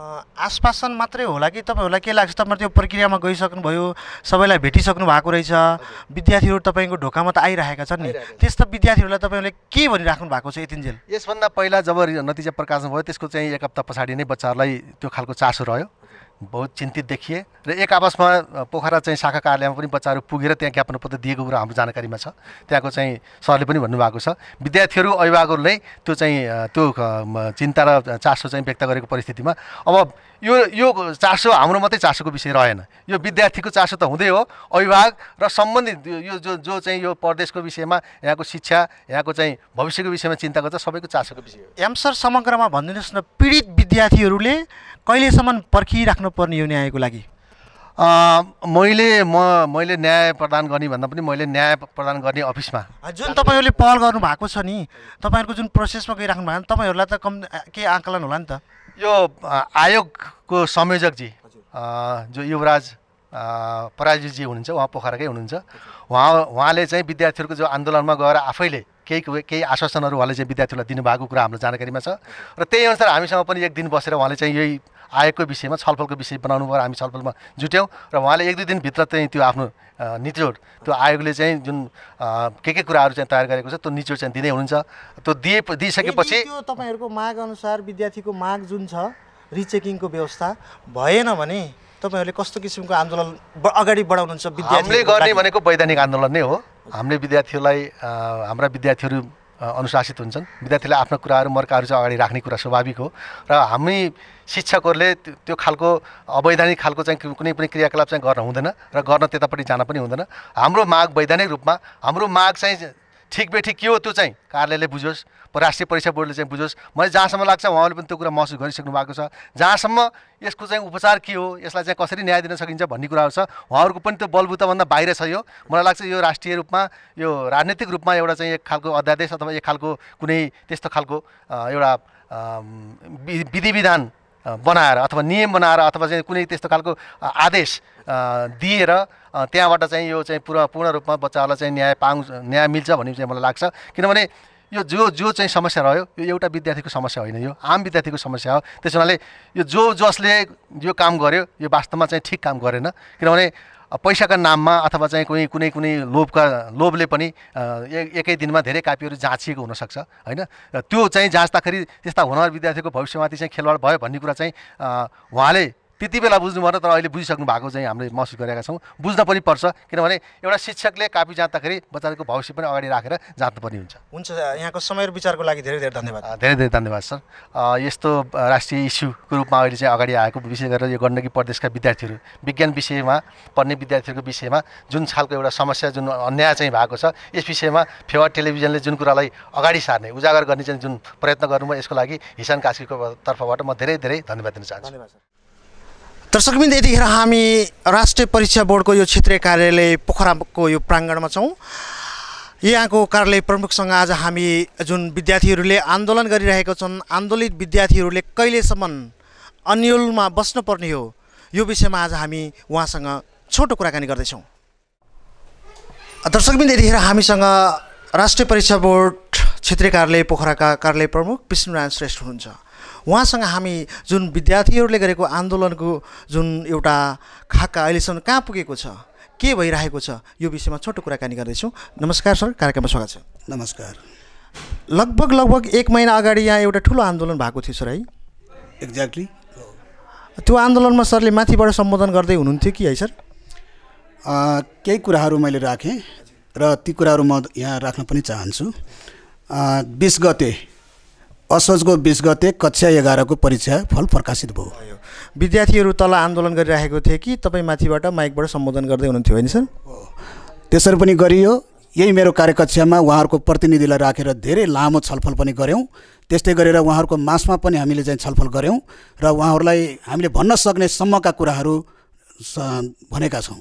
आश्वासन मात्रै होला कि तपाईँहरूलाई के लाग्छ? तपाईँहरू त्यो प्रक्रियामा गइसक्नुभयो, सबैलाई भेटिसक्नु भएको रहेछ, विद्यार्थीहरू तपाईँको ढोकामा त आइरहेका छन् नि, त्यस्तो विद्यार्थीहरूलाई तपाईँहरूले के भनिराख्नु भएको छ यतिन्जेल? यसभन्दा पहिला जब नतिजा प्रकाशन भयो त्यसको चाहिँ 1 हप्ता पछाडि नै बच्चाहरूलाई त्यो खालको चासो रह्यो, बहुत चिन्तित देखिए र एक आपसमा पोखरा चाहिँ शाखा कार्यालयमा पनि बच्चाहरू पुगेर त्यहाँ ज्ञापन पत्र दिएको कुरा हाम्रो जानकारीमा छ। त्यहाँको चाहिँ सरले पनि भन्नुभएको छ विद्यार्थीहरू अभिभावकहरूले त्यो चाहिँ त्यो चिन्ता र चासो चाहिँ व्यक्त गरेको परिस्थितिमा अब यो चासो हाम्रो मात्रै चासोको विषय रहेन, यो विद्यार्थीको चासो त हुँदै हो, अभिभावक र सम्बन्धित यो जो चाहिँ यो प्रदेशको विषयमा यहाँको शिक्षा यहाँको चाहिँ भविष्यको विषयमा चिन्ता गर्छ सबैको चासोको विषय हो। एम सर समग्रमा भनिदिनुहोस् न, पीडित विद्यार्थीहरूले कहिलेसम्म पर्खिराख्नु पर्ने यो न्यायको लागि? मैले न्याय प्रदान गर्ने भन्दा पनि मैले न्याय प्रदान गर्ने अफिसमा जुन तपाईँहरूले पहल गर्नु भएको छ नि, तपाईँहरूको जुन प्रोसेसमा गइराख्नु भएको तपाईँहरूलाई त के आकलन होला नि त? यो आयोगको संयोजकजी जो युवराज पराजुजी हुनुहुन्छ, उहाँ पोखराकै हुनुहुन्छ। उहाँले चाहिँ विद्यार्थीहरूको जो आन्दोलनमा गएर आफैले केही आश्वासनहरू उहाँले चाहिँ विद्यार्थीहरूलाई दिनुभएको कुरा हाम्रो जानकारीमा छ र त्यही अनुसार हामीसँग पनि 1 दिन बसेर उहाँले चाहिँ यही आयोगको विषयमा छलफलको विषय बनाउनु भयो। हामी छलफलमा जुट्यौँ र उहाँले 1-2 दिनभित्र चाहिँ त्यो आफ्नो निचोड त्यो आयोगले चाहिँ जुन के कुराहरू चाहिँ तयार गरेको छ त्यो निचोड चाहिँ दिँदै हुनुहुन्छ। त्यो दिइसकेपछि त्यो तपाईँहरूको माग अनुसार विद्यार्थीको माग जुन छ रिचेकिङको व्यवस्था भएन भने तपाईँहरूले कस्तो किसिमको आन्दोलन अगाडि बढाउनुहुन्छ? हामीले गर्ने भनेको वैधानिक आन्दोलन नै हो। हामीले विद्यार्थीहरूलाई हाम्रा विद्यार्थीहरू अनुशासित हुन्छन्, विद्यार्थीलाई आफ्ना कुराहरू मर्काहरू चाहिँ अगाडि राख्ने कुरा स्वाभाविक हो र हामी शिक्षकहरूले त्यो खालको अवैधानिक खालको चाहिँ कुनै पनि क्रियाकलाप चाहिँ गर्न हुँदैन र गर्न त्यतापट्टि जान पनि हुँदैन। हाम्रो माग वैधानिक रूपमा हाम्रो माग चाहिँ ठिक बेठिक के हो त्यो चाहिँ कार्यालयले बुझोस्, राष्ट्रिय परीक्षा बोर्डले चाहिँ बुझोस्। मैले जहाँसम्म लाग्छ उहाँले पनि त्यो कुरा महसुस गरिसक्नु भएको छ। जहाँसम्म यसको चाहिँ उपचार के हो, यसलाई चाहिँ कसरी न्याय दिन सकिन्छ भन्ने कुराहरू छ, उहाँहरूको पनि त्यो बलबुताभन्दा बाहिर छ। यो मलाई लाग्छ यो राष्ट्रिय रूपमा यो राजनीतिक रूपमा एउटा चाहिँ एक खालको अध्यादेश अथवा एक खालको कुनै त्यस्तो खालको एउटा विधि विधान बनाएर अथवा नियम बनाएर अथवा चाहिँ कुनै त्यस्तो खालको आदेश दिएर त्यहाँबाट चाहिँ यो चाहिँ पूर्ण रूपमा बच्चाहरूलाई चाहिँ न्याय मिल्छ भन्ने चाहिँ मलाई लाग्छ। किनभने यो जो चाहिँ समस्या रह्यो यो एउटा विद्यार्थीको समस्या होइन, यो आम विद्यार्थीको समस्या हो। त्यस हुनाले यो जसले यो काम गर्यो यो वास्तवमा चाहिँ ठिक काम गरेन। किनभने पैसाका नाममा अथवा चाहिँ कुनै लोभले पनि एकै दिनमा धेरै कापीहरू जाँचिएको हुनसक्छ होइन। त्यो चाहिँ जाँच्दाखेरि त्यस्ता हुनर विद्यार्थीको भविष्यमाथि चाहिँ खेलवाड भयो भन्ने कुरा चाहिँ उहाँले त्यति बेला बुझ्नु भएन, तर अहिले बुझिसक्नु भएको चाहिँ हामीले महसुस गरेका छौँ। बुझ्न पनि पर्छ, किनभने एउटा शिक्षकले कापी जाँच्दाखेरि बच्चाको भविष्य पनि अगाडि राखेर जाँच्नुपर्ने हुन्छ। यहाँको समय र विचारको लागि धेरै धेरै धन्यवाद। धेरै धन्यवाद सर। यस्तो राष्ट्रिय इस्युको रूपमा अहिले चाहिँ अगाडि आएको, विशेष गरेर यो गण्डकी प्रदेशका विद्यार्थीहरू विज्ञान विषयमा पढ्ने विद्यार्थीहरूको विषयमा जुन खालको एउटा समस्या, जुन अन्याय चाहिँ भएको छ, यस विषयमा फेवा टेलिभिजनले जुन कुरालाई अगाडि सार्ने, उजागर गर्ने चाहिँ जुन प्रयत्न गर्नुभयो, यसको लागि हिसान कास्कीको तर्फबाट म धेरै धेरै धन्यवाद दिन चाहन्छु। दर्शकबिन्द, यतिखेर हामी राष्ट्रिय परीक्षा बोर्डको यो क्षेत्रीय कार्यालय पोखराको यो प्राङ्गणमा छौँ। यहाँको कार्यालय प्रमुखसँग आज हामी जुन विद्यार्थीहरूले आन्दोलन गरिरहेका छन्, आन्दोलित विद्यार्थीहरूले कहिलेसम्म अन्यलमा बस्नुपर्ने हो, यो विषयमा आज हामी उहाँसँग छोटो कुराकानी गर्दैछौँ। दर्शकबिन्द, यतिखेर हामीसँग राष्ट्रिय परीक्षा बोर्ड क्षेत्रीय कार्यालय पोखराका कार्यालय प्रमुख विष्णुनारायण श्रेष्ठ हुनुहुन्छ। उहाँसँग हामी जुन विद्यार्थीहरूले गरेको आन्दोलनको जुन एउटा खाका अहिलेसम्म कहाँ पुगेको छ, के भइरहेको छ, यो विषयमा छोटो कुराकानी गर्दैछौँ। नमस्कार सर, कार्यक्रममा स्वागत छ। नमस्कार। लगभग 1 महिना अगाडि यहाँ एउटा ठुलो आन्दोलन भएको थियो सर, है? एक्ज्याक्टली। त्यो आन्दोलनमा सरले माथिबाट सम्बोधन गर्दै हुनुहुन्थ्यो कि है सर? केही कुराहरू मैले राखेँ र ती कुराहरू म यहाँ राख्न पनि चाहन्छु। 20 गते असोजको 20 गते कक्षा 11 को परीक्षा फल प्रकाशित भयो। विद्यार्थीहरू तल आन्दोलन गरिरहेको थिए कि तपाईँ माथिबाट माइकबाट सम्बोधन गर्दै हुनुहुन्थ्यो, होइन सर? त्यसरी पनि गरियो। यही मेरो कार्यकक्षामा उहाँहरूको प्रतिनिधिलाई राखेर धेरै लामो छलफल पनि गऱ्यौँ। त्यस्तै गरेर उहाँहरूको मासमा पनि हामीले चाहिँ छलफल गऱ्यौँ र उहाँहरूलाई हामीले भन्न सक्ने सम्मका कुराहरू भनेका छौँ।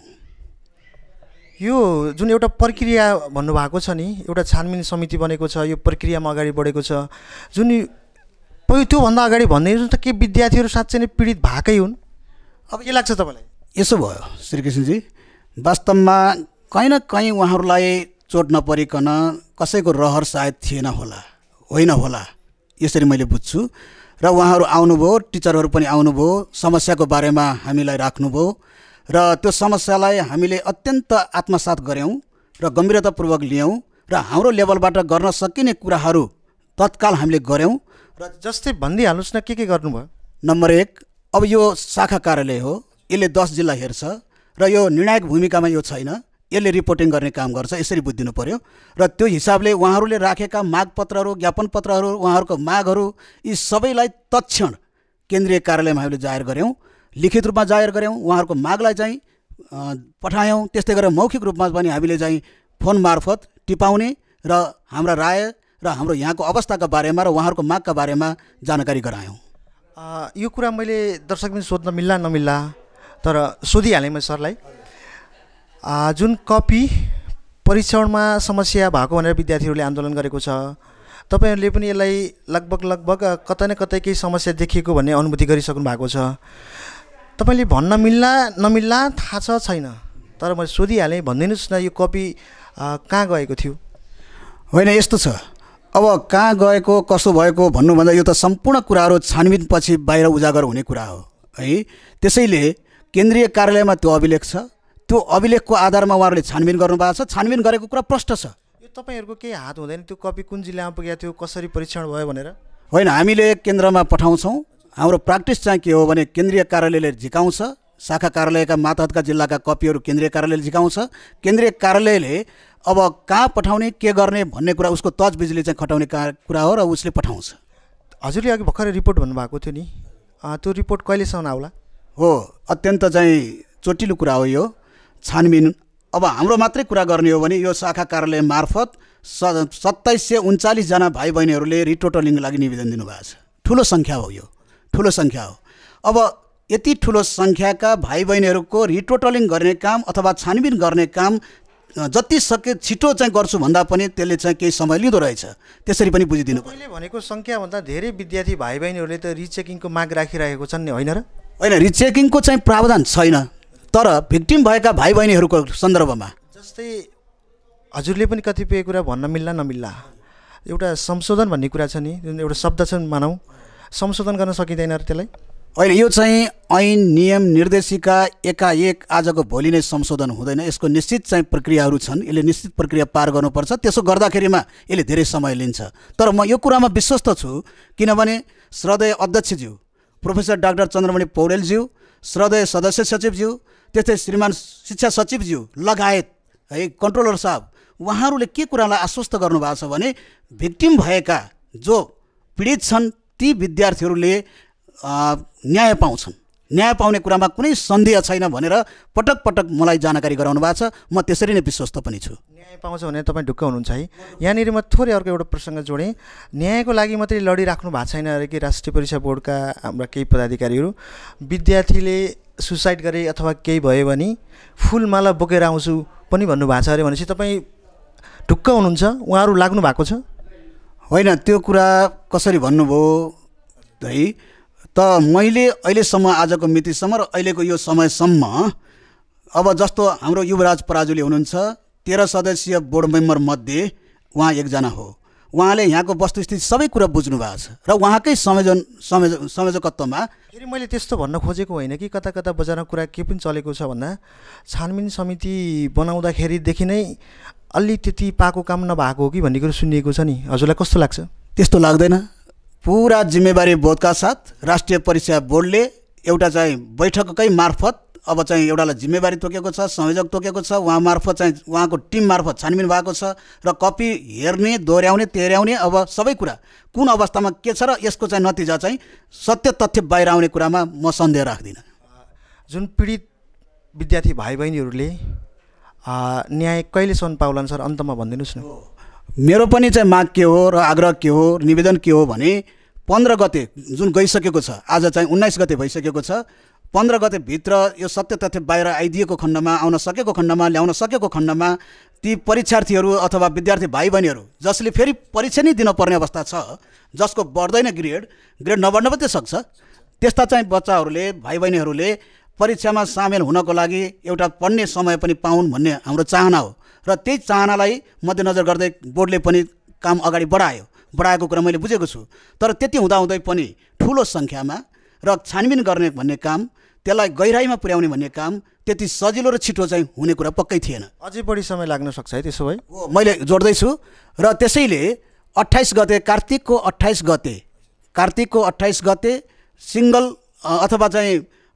यो जुन एउटा प्रक्रिया भन्नुभएको छ नि, एउटा छानबिन समिति बनेको छ, यो प्रक्रियामा अगाडि बढेको छ, जुन त्योभन्दा अगाडि भनिदिनुहोस् त, के विद्यार्थीहरू साँच्चै नै पीडित भएकै हुन्? अब के लाग्छ तपाईँलाई? यसो भयो श्रीकृष्णजी, वास्तवमा कहीँ न कहीँ उहाँहरूलाई चोट नपरिकन कसैको रहर सायद थिएन होला, होइन होला, यसरी मैले बुझ्छु। र उहाँहरू आउनुभयो, टिचरहरू पनि आउनुभयो, समस्याको बारेमा हामीलाई राख्नुभयो र त्यो समस्यालाई हामीले अत्यन्त आत्मसात गऱ्यौँ र गम्भीरतापूर्वक लियौँ र हाम्रो लेभलबाट गर्न सकिने कुराहरू तत्काल हामीले गऱ्यौँ। र जस्तै भनिदिइहाल्नुहोस् न, के गर्नुभयो? नम्बर 1, अब यो शाखा कार्यालय हो, यसले 10 जिल्ला हेर्छ र यो निर्णायक भूमिकामा यो छैन, यसले रिपोर्टिङ गर्ने काम गर्छ, यसरी बुझिदिनु पर्यो। र त्यो हिसाबले उहाँहरूले राखेका मागपत्रहरू, ज्ञापन पत्रहरू, उहाँहरूको मागहरू, यी सबैलाई तत्क्षण केन्द्रीय कार्यालयमा हामीले जाहेर गऱ्यौँ, लिखित रूपमा जाहेर गऱ्यौँ, उहाँहरूको मागलाई चाहिँ पठायौँ। त्यस्तै गरेर मौखिक रूपमा पनि हामीले चाहिँ फोन मार्फत टिपाउने र हाम्रा राय र हाम्रो यहाँको अवस्थाका बारेमा र उहाँहरूको मागका बारेमा जानकारी गरायौँ। यो कुरा मैले दर्शकबिन सोध्न मिल्ला नमिल्ला, तर सोधिहालेँ मैले सरलाई। जुन कपी परीक्षणमा समस्या भएको भनेर विद्यार्थीहरूले आन्दोलन गरेको छ, तपाईँहरूले पनि यसलाई लगभग कतै न कतै केही समस्या देखिएको भन्ने अनुभूति गरिसक्नु भएको छ। तपाईँले भन्न मिल्ला नमिल्ला थाहा छ छैन, तर मैले सोधिहालेँ, भनिदिनुहोस् न, यो कपी कहाँ गएको थियो? होइन, यस्तो छ, अब कहाँ गएको कसो भएको भन्नुभन्दा यो त सम्पूर्ण कुराहरू छानबिनपछि बाहिर उजागर हुने कुरा हो है। त्यसैले केन्द्रीय कार्यालयमा त्यो अभिलेख छ, त्यो अभिलेखको आधारमा उहाँहरूले छानबिन गर्नुभएको छ, छानबिन गरेको कुरा प्रष्ट छ। यो तपाईँहरूको केही हात हुँदैन त्यो कपी कुन जिल्लामा पुगेको थियो, कसरी परीक्षण भयो भनेर? होइन, हामीले केन्द्रमा पठाउँछौँ। हाम्रो प्र्याक्टिस चाहिँ के हो भने केन्द्रीय कार्यालयले झिकाउँछ, शाखा कार्यालयका मातहतका जिल्लाका कपीहरू केन्द्रीय कार्यालयले झिकाउँछ, केन्द्रीय कार्यालयले अब कहाँ पठाउने के गर्ने भन्ने कुरा उसको तजबिजले चाहिँ खटाउने कुरा हो र उसले पठाउँछ। हजुरले अघि भर्खरै रिपोर्ट भन्नुभएको थियो नि, त्यो रिपोर्ट कहिलेसम्म आउला? हो, अत्यन्त चाहिँ चोटिलो कुरा हो यो छानबिन। अब हाम्रो मात्रै कुरा गर्ने हो भने यो शाखा कार्यालय मार्फत 2739 जना भाइ बहिनीहरूले रिटोटलिङको लागि निवेदन दिनुभएको छ। ठुलो सङ्ख्या हो यो, ठुलो सङ्ख्या हो। अब यति ठुलो सङ्ख्याका भाइ बहिनीहरूको रिटोटलिङ गर्ने काम अथवा छानबिन गर्ने काम जति सके छिटो चाहिँ गर्छु भन्दा पनि त्यसले चाहिँ केही समय लिँदो रहेछ, त्यसरी पनि बुझिदिनु। मैले भनेको सङ्ख्याभन्दा धेरै विद्यार्थी भाइ बहिनीहरूले त रिचेकिङको माग राखिरहेको छन् नि, होइन र? होइन, रिचेकिङको चाहिँ प्रावधान छैन, तर भिक्टिम भएका भाइ बहिनीहरूको सन्दर्भमा जस्तै हजुरले पनि कतिपय कुरा भन्न मिल्ला नमिल्ला, एउटा संशोधन भन्ने कुरा छ नि, जुन एउटा शब्द छ मानौँ, संशोधन गर्न सकिँदैन र त्यसलाई? होइन, यो चाहिँ ऐन नियम निर्देशिका एकाएक आजको भोलि नै संशोधन हुँदैन। यसको निश्चित चाहिँ प्रक्रियाहरू छन्, यसले निश्चित प्रक्रिया पार गर्नुपर्छ। त्यसो गर्दाखेरिमा यसले धेरै समय लिन्छ। तर म यो कुरामा विश्वस्त छु, किनभने श्रद्धेय अध्यक्षज्यू प्रोफेसर डाक्टर चन्द्रमणि पौडेलज्यू, श्रद्धेय सदस्य सचिवज्यू, त्यस्तै श्रीमान शिक्षा सचिवज्यू लगायत है कन्ट्रोलर साहब, उहाँहरूले के कुरालाई आश्वस्त गर्नुभएको छ भने भिक्टिम भएका जो पीडित छन् ती विद्यार्थीहरूले न्याय पाउँछन्, न्याय पाउने कुरामा कुनै सन्देह छैन भनेर पटक पटक मलाई जानकारी गराउनु भएको छ। म त्यसरी नै विश्वस्त पनि छु। न्याय पाउँछ भने तपाईँ ढुक्क हुनुहुन्छ है। यहाँनिर म थोरै अर्को एउटा प्रसङ्ग जोडेँ। न्यायको लागि मात्रै लडिराख्नु भएको छैन अरे कि राष्ट्रिय परीक्षा बोर्डका हाम्रा केही पदाधिकारीहरू। विद्यार्थीले सुसाइड गरे अथवा केही भयो भने फुलमाला बोकेर आउँछु पनि भन्नुभएको छ अरे। भनेपछि तपाईँ ढुक्क हुनुहुन्छ, उहाँहरू लाग्नु भएको छ? होइन, त्यो कुरा कसरी भन्नुभयो है? त मैले अहिलेसम्म आजको मितिसम्म र अहिलेको यो समयसम्म अब जस्तो हाम्रो युवराज पराजुली हुनुहुन्छ, 13 सदस्यीय बोर्ड मेम्बर मध्ये उहाँ एकजना हो। उहाँले यहाँको वस्तुस्थिति सबै कुरा बुझ्नु भएको छ र उहाँकै संयोजकत्वमा फेरि मैले त्यस्तो भन्न खोजेको होइन कि कता कता बजारमा कुरा के पनि चलेको छ भन्दा छानबिन समिति बनाउँदाखेरिदेखि नै अलि त्यति पाएको काम नभएको हो कि भन्ने कुरो सुनिएको छ नि। हजुरलाई कस्तो लाग्छ? त्यस्तो लाग्दैन। पुरा जिम्मेवारी बोधका साथ राष्ट्रिय परीक्षा बोर्डले एउटा चाहिँ बैठककै मार्फत अब चाहिँ एउटालाई जिम्मेवारी तोकेको छ, संयोजक तोकेको छ, उहाँ मार्फत चाहिँ उहाँको टिम मार्फत छानबिन भएको छ र कपी हेर्ने, दोहोऱ्याउने, तेह्र्याउने अब सबै कुरा कुन अवस्थामा के छ र यसको चाहिँ नतिजा चाहिँ सत्य तथ्य बाहिर आउने कुरामा म सन्देह राख्दिनँ। जुन पीडित विद्यार्थी भाइ बहिनीहरूले न्याय कहिलेसम्म पाउलान् सर? अन्तमा भनिदिनुहोस् न। मेरो पनि चाहिँ माग के हो र आग्रह के हो, निवेदन के हो भने 15 गते जुन गइसकेको छ, आज चाहिँ 19 गते भइसकेको छ, 15 गते भित्र यो सत्य तथ्य बाहिर आइदिएको खण्डमा, आउन सकेको खण्डमा, ल्याउन सकेको खण्डमा ती परीक्षार्थीहरू अथवा विद्यार्थी भाइ बहिनीहरू जसले फेरि परीक्षा नै दिनुपर्ने अवस्था छ, जसको बढ्दैन ग्रेड नबढ्न पनि सक्छ, त्यस्ता चाहिँ बच्चाहरूले, भाइ बहिनीहरूले परीक्षामा सामेल हुनको लागि एउटा पढ्ने समय पनि पाउन् भन्ने हाम्रो चाहना हो र त्यही चाहनालाई मध्यनजर गर्दै बोर्डले पनि काम अगाडि बढाएको कुरा मैले बुझेको छु। तर त्यति हुँदाहुँदै पनि ठुलो सङ्ख्यामा र छानबिन गर्ने भन्ने काम, त्यसलाई गहिराइमा पुर्याउने भन्ने काम त्यति सजिलो र छिटो चाहिँ हुने कुरा पक्कै थिएन। अझै बढी समय लाग्न सक्छ है त्यसो भए? मैले जोड्दैछु र त्यसैले 28 गते कार्तिकको 28 गते सिङ्गल अथवा चाहिँ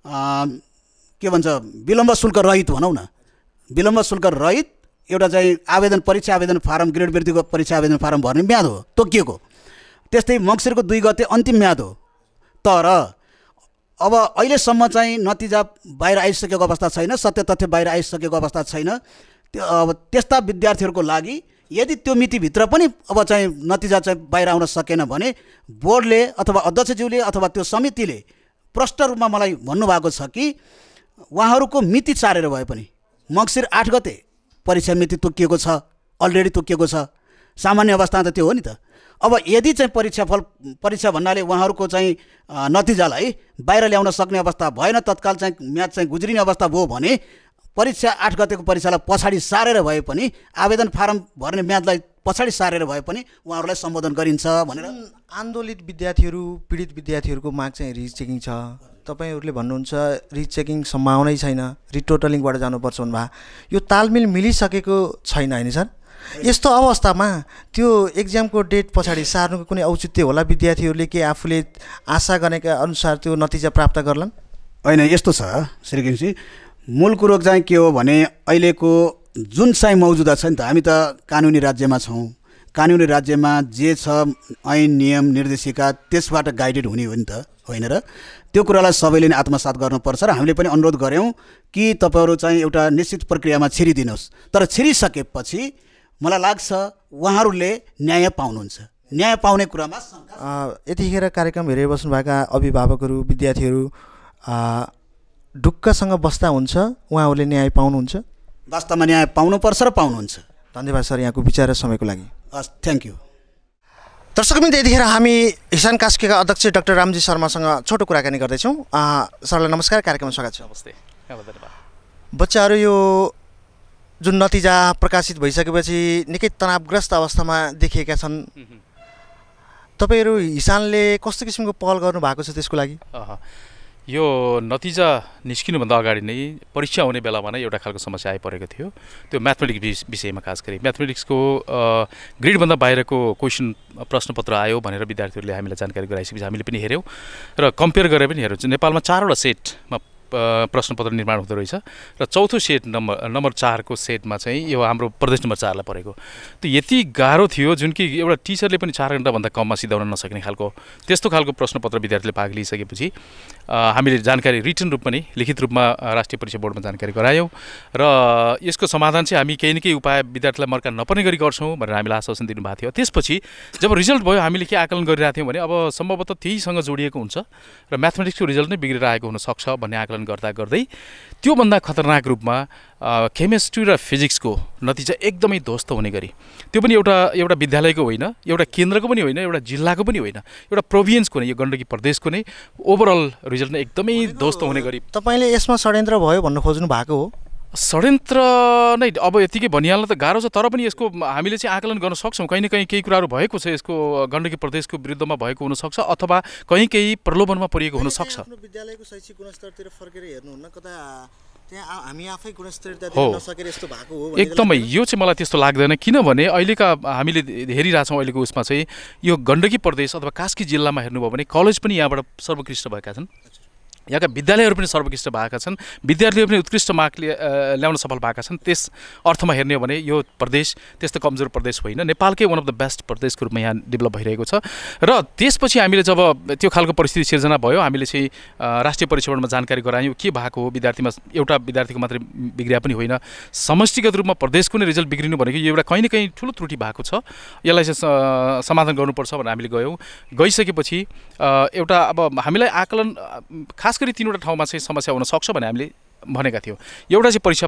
के भन्छ विलम्ब शुल्क रहित भनौँ न, विलम्ब शुल्क रहित एउटा चाहिँ परीक्षा आवेदन फारम, ग्रेड वृद्धिको परीक्षा आवेदन फारम भर्ने म्याद हो तोकिएको। त्यस्तै मङ्सिरको 2 गते अन्तिम म्याद हो। तर अब अहिलेसम्म चाहिँ नतिजा बाहिर आइसकेको अवस्था छैन, सत्य तथ्य बाहिर आइसकेको अवस्था छैन। अब त्यस्ता विद्यार्थीहरूको लागि यदि त्यो मितिभित्र पनि अब चाहिँ नतिजा चाहिँ बाहिर आउन सकेन भने बोर्डले अथवा अध्यक्षज्यूले अथवा त्यो समितिले प्रष्ट रूपमा मलाई भन्नुभएको छ कि उहाँहरूको मिति चारेर भए पनि मङ्सिर 8 गते परीक्षा मिति तोकिएको छ, अलरेडी तोकिएको छ। सामान्य अवस्था त त्यो हो नि त। अब यदि चाहिँ परीक्षा भन्नाले उहाँहरूको चाहिँ नतिजालाई बाहिर ल्याउन सक्ने अवस्था भएन, तत्काल चाहिँ म्याद चाहिँ गुज्रिने अवस्था भयो भने परीक्षा 8 गतेको परीक्षालाई पछाडि सारेर भए पनि, आवेदन फारम भर्ने म्यादलाई पछाडि सारेर भए पनि उहाँहरूलाई सम्बोधन गरिन्छ भनेर आन्दोलित विद्यार्थीहरू, पीडित विद्यार्थीहरूको माग चाहिँ रिचेकिङ छ। तपाईँहरूले भन्नुहुन्छ रिचेकिङ सम्भावनै छैन, रिटोटलिङबाट जानुपर्छ भन्नुभयो। यो तालमेल मिलिसकेको छैन होइन सर? यस्तो अवस्थामा त्यो एक्जामको डेट पछाडि सार्नुको कुनै औचित्य होला? विद्यार्थीहरूले के आफूले आशा गरेका अनुसार त्यो नतिजा प्राप्त गर्लान्? होइन, यस्तो छ श्रीकृष्णजी, मूल कुरो चाहिँ के हो भने अहिलेको जुन चाहिँ मौजुदा छ नि त, हामी त कानुनी राज्यमा छौँ। कानुनी राज्यमा जे छ ऐन नियम निर्देशिका त्यसबाट गाइडेड हुने हो नि त, होइन र? त्यो कुरालाई सबैले नै आत्मसात गर्नुपर्छ र हामीले पनि अनुरोध गऱ्यौँ कि तपाईँहरू चाहिँ एउटा निश्चित प्रक्रियामा छिरिदिनुहोस्। तर छिरिसकेपछि मलाई लाग्छ उहाँहरूले न्याय पाउनुहुन्छ। न्याय पाउने कुरामा यतिखेर कार्यक्रम हेरेर बस्नुभएका अभिभावकहरू, विद्यार्थीहरू ढुक्कसँग बस्दा हुन्छ, उहाँहरूले न्याय पाउनुहुन्छ? वास्तवमा न्याय पाउनुपर्छ र पाउनुहुन्छ। धन्यवाद सर यहाँको विचार र समयको लागि। हस्, थ्याङ्क यू। दर्शकवृन्द, यतिखेर हामी हिसान कास्कीका अध्यक्ष डाक्टर रामजी शर्मासँग छोटो कुराकानी गर्दैछौँ। सरलाई नमस्कार, कार्यक्रममा स्वागत छ। नमस्ते। बच्चाहरू यो जुन नतिजा प्रकाशित भइसकेपछि निकै तनावग्रस्त अवस्थामा देखिएका छन्। तपाईँहरू हिसानले कस्तो किसिमको पहल गर्नुभएको छ त्यसको लागि? यो नतिजा निस्किनुभन्दा अगाडि नै परीक्षा हुने बेलामा नै एउटा खालको समस्या आइपरेको थियो। त्यो म्याथमेटिक्स विषयमा खास गरी म्याथमेटिक्सको ग्रेडभन्दा बाहिरको क्वेसन प्रश्नपत्र आयो भनेर विद्यार्थीहरूले हामीलाई जानकारी गराइसकेपछि हामीले पनि हेऱ्यौँ र कम्पेयर गरेर पनि हेऱ्यौँ। नेपालमा 4वटा सेटमा प्रश्नपत्र निर्माण हुँदो रहेछ र चौथो सेट नम्बर 4को सेटमा चाहिँ यो हाम्रो प्रदेश नम्बर 4लाई परेको। त्यो यति गाह्रो थियो जुन कि एउटा टिचरले पनि 4 घण्टाभन्दा कममा सिधाउन नसक्ने खालको त्यस्तो खालको प्रश्नपत्र विद्यार्थीले भाग लिइसकेपछि हामीले जानकारी रिटन रूपमा नै लिखित रूपमा राष्ट्रिय परीक्षा बोर्डमा जानकारी गरायौँ र यसको समाधान चाहिँ हामी केही न केही उपाय विद्यार्थीलाई मर्का नपर्ने गरी गर्छौँ भनेर हामीलाई आश्वासन दिनुभएको थियो। त्यसपछि जब रिजल्ट भयो हामीले के आकलन गरिरहेको थियौँ भने अब सम्भवतः त्यहीसँग जोडिएको हुन्छ र म्याथमेटिक्सको रिजल्ट नै बिग्रेर आएको हुनसक्छ भन्ने आकलन गर्दा गर्दै त्योभन्दा खतरनाक रूपमा केमिस्ट्री र फिजिक्सको नतिजा एकदमै ध्वस्त हुने गरी त्यो पनि एउटा विद्यालयको होइन, एउटा केन्द्रको पनि होइन, एउटा जिल्लाको पनि होइन, एउटा प्रोभिन्सको नै, यो गण्डकी प्रदेशको नै ओभरअल रिजल्ट नै एकदमै ध्वस्त हुने गरी। तपाईँले यसमा षड्यन्त्र भयो भन्न खोज्नु भएको हो? षड्यन्त्र नै अब यतिकै भनिहाल्न त गाह्रो छ, तर पनि यसको हामीले चाहिँ आकलन गर्न सक्छौँ। कहीँ न कहीँ केही कुराहरू भएको छ यसको गण्डकी प्रदेशको विरुद्धमा भएको हुनसक्छ अथवा कहीँ केही प्रलोभनमा परिएको हुनसक्छ। आफ्नो विद्यालयको शैक्षिक गुणस्तरतिर फर्केर हेर्नुहुन्न, कता त्यहाँ हामी आफै गुणस्तरता दिन नसकेर यस्तो भएको हो? एकदमै यो चाहिँ मलाई त्यस्तो लाग्दैन, किनभने अहिलेका हामीले हेरिरहेछौँ अहिलेको उसमा चाहिँ यो गण्डकी प्रदेश अथवा कास्की जिल्लामा हेर्नुभयो भने कलेज पनि यहाँबाट सर्वोत्कृष्ट भएका छन्, यहाँका विद्यालयहरू पनि सर्वोत्कृष्ट भएका छन्, विद्यार्थीहरू पनि उत्कृष्ट मार्क ल्याउन सफल भएका छन्। त्यस अर्थमा हेर्ने हो भने यो प्रदेश त्यस्तो कमजोर प्रदेश होइन, नेपालकै वान अफ द बेस्ट प्रदेशको रूपमा यहाँ डेभलप भइरहेको छ। र त्यसपछि हामीले जब त्यो खालको परिस्थिति सिर्जना भयो हामीले चाहिँ राष्ट्रिय परीक्षा बोर्डमा जानकारी गरायौँ के भएको हो। विद्यार्थीमा एउटा विद्यार्थीको मात्रै बिग्रिया पनि होइन, समष्टिगत रूपमा प्रदेशको नै रिजल्ट बिग्रिनु भनेको यो एउटा कहीँ न कहीँ ठुलो त्रुटि भएको छ, यसलाई चाहिँ समाधान गर्नुपर्छ भनेर हामीले गइसकेपछि एउटा अब हामीलाई आकलन खास गरी 3वटा ठाउँमा चाहिँ समस्या हुन सक्छ भने हामीले भनेका थियौँ। एउटा चाहिँ परीक्षा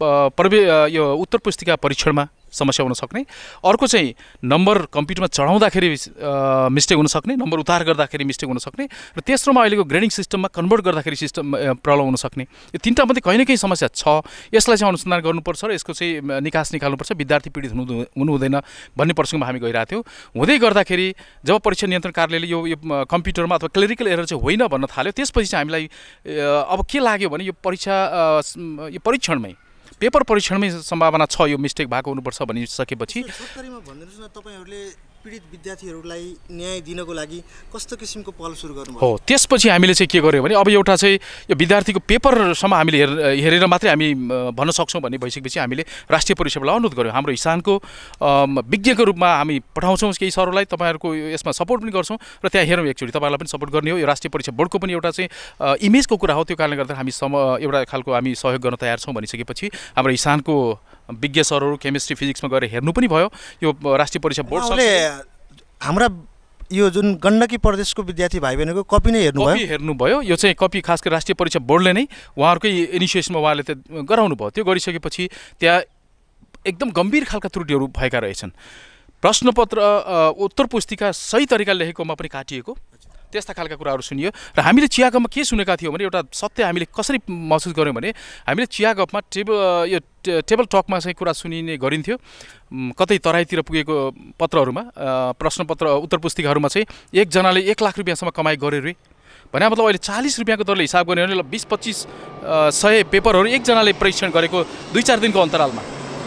यो उत्तर पुस्तिका परीक्षणमा समस्या हुन सक्ने, अर्को चाहिँ नम्बर कम्प्युटरमा चढाउँदाखेरि मिस्टेक हुन सक्ने, नम्बर उतार गर्दाखेरि मिस्टेक हुन सक्ने, र तेस्रोमा अहिलेको ग्रेडिङ सिस्टममा कन्भर्ट गर्दाखेरि सिस्टम प्रब्लम हुन सक्ने। यो 3टा मध्ये कहीँ न कहीँ समस्या छ, यसलाई चाहिँ अनुसन्धान गर्नुपर्छ र यसको चाहिँ निकास निकाल्नुपर्छ, विद्यार्थी पीडित हुनु हुँदैन भन्ने प्रसङ्गमा हामी गइरहेको थियौँ। हुँदै गर्दाखेरि जब परीक्षा नियन्त्रण कार्यालयले यो कम्प्युटरमा अथवा क्लेरिकल एरर चाहिँ होइन भन्न थाल्यो, त्यसपछि चाहिँ हामीलाई अब के लाग्यो भने यो परीक्षणमै पेपर परीक्षणमै सम्भावना छ यो मिस्टेक भएको हुनुपर्छ भनिसकेपछि सरकारीमा भनिदिनुहोस् न, तपाईँहरूले पीडित विद्यार्थीहरूलाई न्याय दिनको लागि कस्तो किसिमको पहल सुरु गर्नुभयो? हो, त्यसपछि हामीले चाहिँ के गर्यौँ भने अब एउटा चाहिँ यो विद्यार्थीको पेपरसम्म हामीले हेरेर मात्रै हामी भन्न सक्छौँ भन्ने भइसकेपछि हामीले राष्ट्रिय परीक्षा बोर्डलाई अनुरोध गऱ्यौँ। हाम्रो हिसानको विज्ञको रूपमा हामी पठाउँछौँ केही सरहरूलाई, तपाईँहरूको यसमा सपोर्ट पनि गर्छौँ र त्यहाँ हेरौँ एकचोटि, तपाईँहरूलाई पनि सपोर्ट गर्ने हो। यो राष्ट्रिय परीक्षा बोर्डको पनि एउटा चाहिँ इमेजको कुरा हो, त्यो कारणले गर्दा हामी एउटा खालको हामी सहयोग गर्न तयार छौँ भनिसकेपछि हाम्रो हिसानको विज्ञ सरहरू केमिस्ट्री फिजिक्समा गएर हेर्नु पनि भयो। यो राष्ट्रिय परीक्षा बोर्डले हाम्रा यो जुन गण्डकी प्रदेशको विद्यार्थी भाइ बहिनीको कपी नै हेर्नुभयो। यो चाहिँ कपी खास गरी राष्ट्रिय परीक्षा बोर्डले नै उहाँहरूकै इनिसिएसनमा उहाँले त गराउनु भयो। त्यो गरिसकेपछि त्यहाँ एकदम गम्भीर खालका त्रुटिहरू भएका रहेछन्। प्रश्नपत्र उत्तर पुस्तिका सही तरिकाले लेखेकोमा पनि काटिएको, त्यस्ता खालका कुराहरू सुनियो। र हामीले चियागफमा के सुनेका थियौँ भने एउटा सत्य हामीले कसरी महसुस गऱ्यौँ भने हामीले चियागफमा टेबल टकमा चाहिँ कुरा सुनिने गरिन्थ्यो। कतै तराईतिर पुगेको पत्रहरूमा प्रश्नपत्र उत्तर पुस्तिकाहरूमा चाहिँ एकजनाले 1 लाख रुपियाँसम्म कमाइ गरे रे भने मतलब अहिले 40 रुपियाँको दरले हिसाब गर्ने भने 20-25-100 पेपरहरू एकजनाले परीक्षण गरेको 2-4 दिनको अन्तरालमा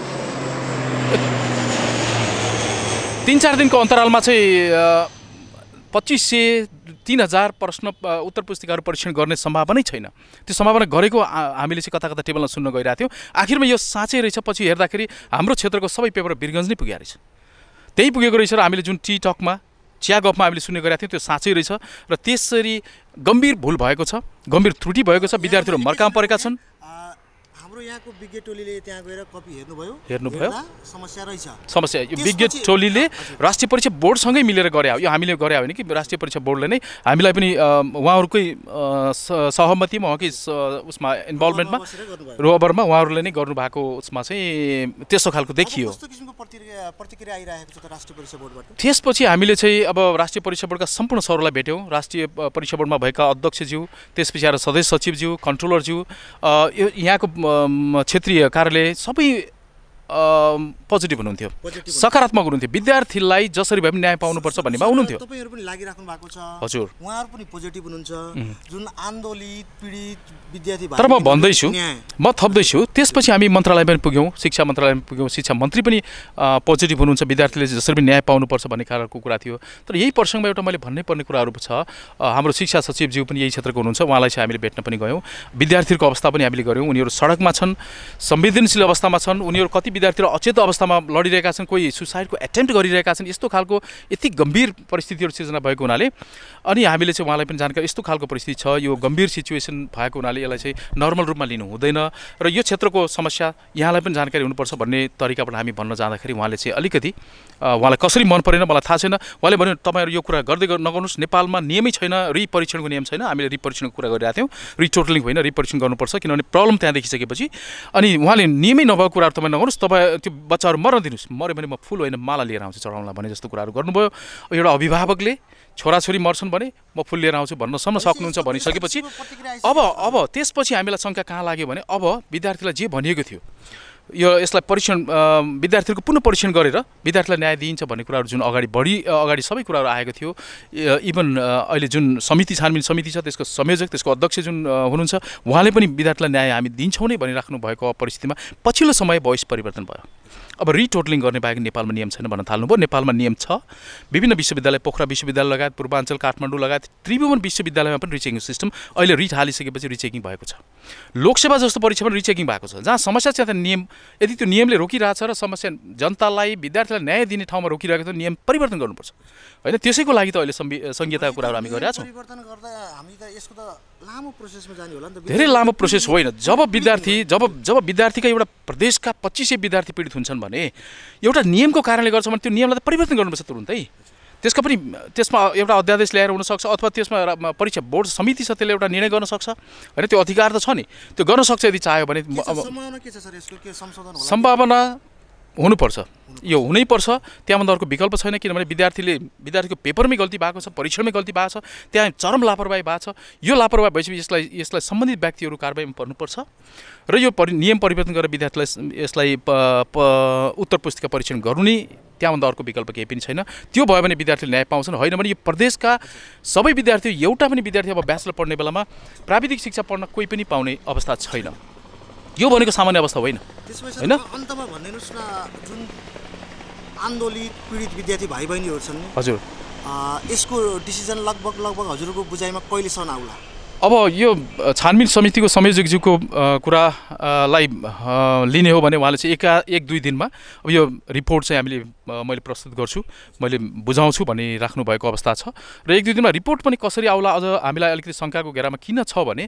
3-4 दिनको अन्तरालमा चाहिँ 2500-3000 प्रश्न उत्तर पुस्तिकाहरू परीक्षण गर्ने सम्भावनै छैन। त्यो सम्भावना गरेको हामीले चाहिँ कता कता टेबलमा सुन्न गइरहेको थियौँ। आखिरमा यो साँच्चै रहेछ। पछि हेर्दाखेरि हाम्रो क्षेत्रको सबै पेपर वीरगन्ज नै पुगेको रहेछ, त्यही पुगेको रहेछ। र हामीले जुन टी टकमा चियागफमा हामीले सुन्ने गरेका थियौँ त्यो साँच्चै रहेछ। र त्यसरी गम्भीर भुल भएको छ, गम्भीर त्रुटि भएको छ, विद्यार्थीहरू मर्कामा परेका छन्। हाम्रो यहाँको विज्ञ टोलीले त्यहाँ गएर कपी हेर्नुभयो, समस्या रहेछ। समस्या यो विज्ञ टोलीले राष्ट्रिय परीक्षा बोर्डसँगै मिलेर गरे हो। यो हामीले गरे होइन कि राष्ट्रिय परीक्षा बोर्डले नै हामीलाई पनि उहाँहरूकै सहमतिमा उहाँकै उसमा इन्भल्भमेन्टमा रोबरमा उहाँहरूले नै गर्नुभएको उसमा चाहिँ त्यस्तो खालको देखियो। प्रतिक्रिया आइरहेको छ त राष्ट्रिय परीक्षा बोर्डबाट? त्यसपछि हामीले चाहिँ अब राष्ट्रिय परीक्षा बोर्डका सम्पूर्ण सरहरूलाई भेट्यौँ। राष्ट्रिय परीक्षा बोर्डमा भएका अध्यक्षज्यू, त्यसपछि आएर सदस्य सचिवज्यू, कन्ट्रोलरज्यू, यहाँको क्षेत्रीय कार्यालय सबै पोजिटिभ हुनुहुन्थ्यो, सकारात्मक हुनुहुन्थ्यो, विद्यार्थीलाई जसरी भए पनि न्याय पाउनुपर्छ भन्नेमा हुनुहुन्थ्यो। तपाईँहरू पनि लागिराख्नु भएको छ। हजुर, उहाँहरू पनि पोजिटिभ हुनुहुन्छ, जुन आन्दोलित पीडित विद्यार्थी। तर म भन्दैछु, म थप्दैछु, त्यसपछि हामी मन्त्रालय पनि पुग्यौँ, शिक्षा मन्त्रालयमा पुग्यौँ, शिक्षा मन्त्री पनि पोजिटिभ हुनुहुन्छ, विद्यार्थीले जसरी पनि न्याय पाउनुपर्छ भन्ने खालको कुरा थियो। तर यही प्रसङ्गमा एउटा मैले भन्नै पर्ने कुराहरू छ। हाम्रो शिक्षा सचिवज्यू पनि यही क्षेत्रको हुनुहुन्छ, उहाँलाई चाहिँ हामीले भेट्न पनि गयौँ। विद्यार्थीहरूको अवस्था पनि हामीले गऱ्यौँ। उनीहरू सडकमा छन्, संवेदनशील अवस्थामा छन्, उनीहरू कति विद्यार्थीहरू अचेत अवस्थामा लडिरहेका छन्, कोही सुसाइडको एटेम्प्ट गरिरहेका छन्। यस्तो खालको यति गम्भीर परिस्थितिहरू सिर्जना भएको हुनाले अनि हामीले चाहिँ उहाँलाई पनि जानकारी यस्तो खालको परिस्थिति छ, यो गम्भीर सिचुएसन भएको हुनाले यसलाई चाहिँ नर्मल रूपमा लिनु हुँदैन र यो क्षेत्रको समस्या यहाँलाई पनि जानकारी हुनुपर्छ भन्ने तरिकाबाट हामी भन्न जाँदाखेरि उहाँले चाहिँ अलिकति उहाँलाई कसरी मन परेन मलाई थाहा छैन। उहाँले भन्यो तपाईँहरू यो कुरा गर्दै नगर्नुहोस्, नेपालमा नियमै छैन, रिपरीक्षणको नियम छैन। हामीले रिपरीक्षणको कुरा गरिरहेको थियौँ, रिटोटलिङ होइन, रिपरीक्षण गर्नुपर्छ किनभने प्रब्लम त्यहाँ देखिसकेपछि। अनि उहाँले नियमै नभएको कुराहरू तपाईँ नगर्नुहोस्, तपाईँ त्यो बच्चाहरू मर्न दिनुहोस्, मऱ्यो भने म फुल होइन माला लिएर आउँछु चढाउनलाई भने जस्तो कुराहरू गर्नुभयो। एउटा अभिभावकले छोराछोरी मर्छन् भने म फुल लिएर आउँछु भन्नसम्म सक्नुहुन्छ भनिसकेपछि अब त्यसपछि हामीलाई शङ्का कहाँ लाग्यो भने अब विद्यार्थीलाई जे भनिएको थियो यो यसलाई परीक्षण विद्यार्थीको पुनः परीक्षण गरेर विद्यार्थीलाई न्याय दिइन्छ भन्ने कुराहरू जुन अगाडि सबै कुराहरू आएको थियो। इभन अहिले जुन समिति छानबिन समिति छ त्यसको संयोजक त्यसको अध्यक्ष जुन हुनुहुन्छ उहाँले पनि विद्यार्थीलाई न्याय हामी दिन्छौँ नै भनिराख्नु भएको परिस्थितिमा पछिल्लो समय भोइस परिवर्तन भयो। अब रिटोटलिङ गर्ने बाहेक नेपालमा नियम छैन भन्न थाल्नुभयो। नेपालमा नियम छ, विभिन्न विश्वविद्यालय, पोखरा विश्वविद्यालय लगायत पूर्वाञ्चल काठमाडौँ लगायत त्रिभुवन विश्वविद्यालयमा पनि रिचेकिङ सिस्टम अहिले रिट हालिसकेपछि रिचेकिङ भएको छ। लोकसेवा जस्तो परीक्षा पनि रिचेकिङ भएको छ, जहाँ समस्या चाहिँ नियम यदि त्यो नियमले रोकिरहेछ र समस्या जनतालाई विद्यार्थीलाई न्याय दिने ठाउँमा रोकिरहेको छ नियम परिवर्तन गर्नुपर्छ होइन। त्यसैको लागि त अहिले संहिताको कुराहरू हामी गरिरहेका छौँ। धेरै लामो प्रोसेस होइन। जब विद्यार्थीका एउटा प्रदेशका 2500 विद्यार्थी पीडित हुन्छन् भने एउटा नियमको कारणले गर्छ भने त्यो नियमलाई त परिवर्तन गर्नुपर्छ तुरुन्तै। त्यसमा एउटा अध्यादेश ल्याएर हुनसक्छ अथवा त्यसमा परीक्षा बोर्ड समिति छ त्यसले एउटा निर्णय गर्न सक्छ होइन, त्यो अधिकार त छ नि, त्यो गर्न सक्छ यदि चाह्यो भने। सम्भावना हुनुपर्छ, यो हुनैपर्छ, त्यहाँभन्दा अर्को विकल्प छैन। किनभने विद्यार्थीको पेपरमै गल्ती भएको छ, परीक्षणमै गल्ती भएको छ, त्यहाँ चरम लापरवाही भएको छ। यो लापरवाही भएपछि यसलाई सम्बन्धित व्यक्तिहरू कारबाहीमा पर्नुपर्छ र यो नियम परिवर्तन गरेर विद्यार्थीलाई यसलाई उत्तर पुस्तिका परीक्षण गर्नु नै त्यहाँभन्दा अर्को विकल्प केही पनि छैन। त्यो भयो भने विद्यार्थीले न्याय पाउँछन्, होइन भने यो प्रदेशका सबै विद्यार्थी एउटा पनि विद्यार्थी अब ब्याचलर पढ्ने बेलामा प्राविधिक शिक्षा पढ्न कोही पनि पाउने अवस्था छैन। यो भनेको सामान्य अवस्था होइन होइन। अन्तमा भनिदिनुहोस् न, जुन आन्दोलित पीडित विद्यार्थी भाइ बहिनीहरू छन् हजुर, यसको डिसिजन लगभग हजुरको बुझाइमा कहिलेसम्म आउला? अब यो छानबिन समितिको संयोजकज्यूको कुरालाई लिने हो भने उहाँले चाहिँ 1-2 दिनमा अब यो रिपोर्ट चाहिँ मैले प्रस्तुत गर्छु, मैले बुझाउँछु भनिराख्नु भएको अवस्था छ र 1-2 दिनमा रिपोर्ट पनि कसरी आउला अझ हामीलाई अलिकति शङ्काको घेरामा किन छ भने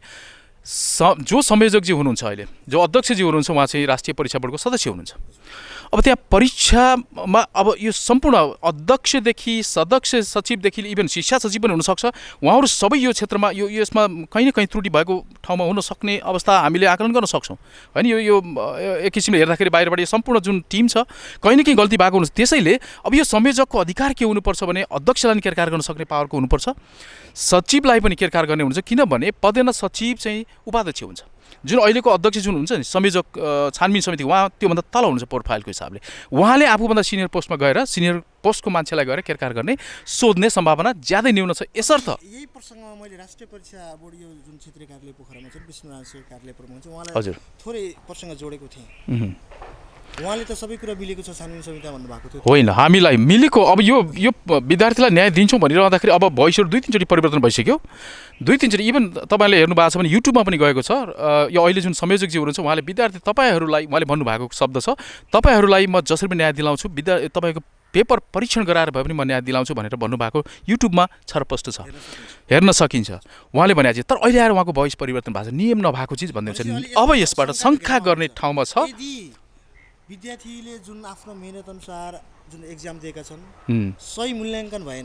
जो संयोजकजी हुनुहुन्छ अहिले, जो अध्यक्षजी हुनुहुन्छ उहाँ चाहिँ राष्ट्रिय परीक्षा बोर्डको सदस्य हुनुहुन्छ। अब त्यहाँ परीक्षामा अब यो सम्पूर्ण अध्यक्षदेखि सदस्य सचिवदेखि इभन शिक्षा सचिव पनि हुनसक्छ, उहाँहरू सबै यो क्षेत्रमा यसमा कहीँ न कहीँ त्रुटि भएको ठाउँमा हुन सक्ने अवस्था हामीले आकलन गर्न सक्छौँ होइन। यो एक किसिमले हेर्दाखेरि बाहिरबाट यो सम्पूर्ण जुन टिम छ कहीँ न कहीँ गल्ती भएको हुनुहुन्छ। त्यसैले अब यो संयोजकको अधिकार के हुनुपर्छ भने अध्यक्षलाई पनि केरकार गर्न सक्ने पावरको हुनुपर्छ, सचिवलाई पनि केरकार गर्ने हुन्छ, किनभने पदेन सचिव चाहिँ उपाध्यक्ष हुन्छ। जुन अहिलेको अध्यक्ष जुन हुन्छ नि संयोजक छानबिन समिति उहाँ त्योभन्दा तल हुनुहुन्छ प्रोफाइलको हिसाबले, उहाँले आफूभन्दा सिनियर पोस्टमा गएर सिनियर पोस्टको मान्छेलाई गएर केरकार गर्ने सोध्ने सम्भावना ज्यादै न्यून छ। यसर्थ यही प्रसङ्गमा मैले राष्ट्रिय परीक्षा बोर्ड यो जुन क्षेत्रीय कार्यालय पोखरामा छ विष्णुनारायण कार्यालय प्रमुख छ उहाँलाई हजुर थोरै प्रसङ्ग जोडेको थिएँ। उहाँले त सबै कुरा मिलेको छ छानबिन समितिमा भन्नुभएको थियो। होइन, हामीलाई मिलेको अब यो विद्यार्थीलाई न्याय दिन्छौँ भनिरहँदाखेरि अब भोइसहरू 2-3 चोटि परिवर्तन भइसक्यो। 2-3 चोटि इभन तपाईँले हेर्नु भएको छ भने युट्युबमा पनि गएको छ। यो अहिले जुन संयोजकजी हुनुहुन्छ उहाँले विद्यार्थी तपाईँहरूलाई उहाँले भन्नुभएको शब्द छ, तपाईँहरूलाई म जसरी पनि न्याय दिलाउँछु, तपाईँको पेपर परीक्षण गराएर भए पनि म न्याय दिलाउँछु भनेर भन्नुभएको युट्युबमा छरपष्ट छ, हेर्न सकिन्छ उहाँले भने चाहिँ। तर अहिले आएर उहाँको भोइस परिवर्तन भएको छ, नियम नभएको चिज भन्दै हुन्छ। अब यसबाट शङ्का गर्ने ठाउँमा छ विद्यार्थीले जुन आफ्नो मेहनत अनुसार जुन एक्जाम दिएका छन् सही मूल्याङ्कन भएन,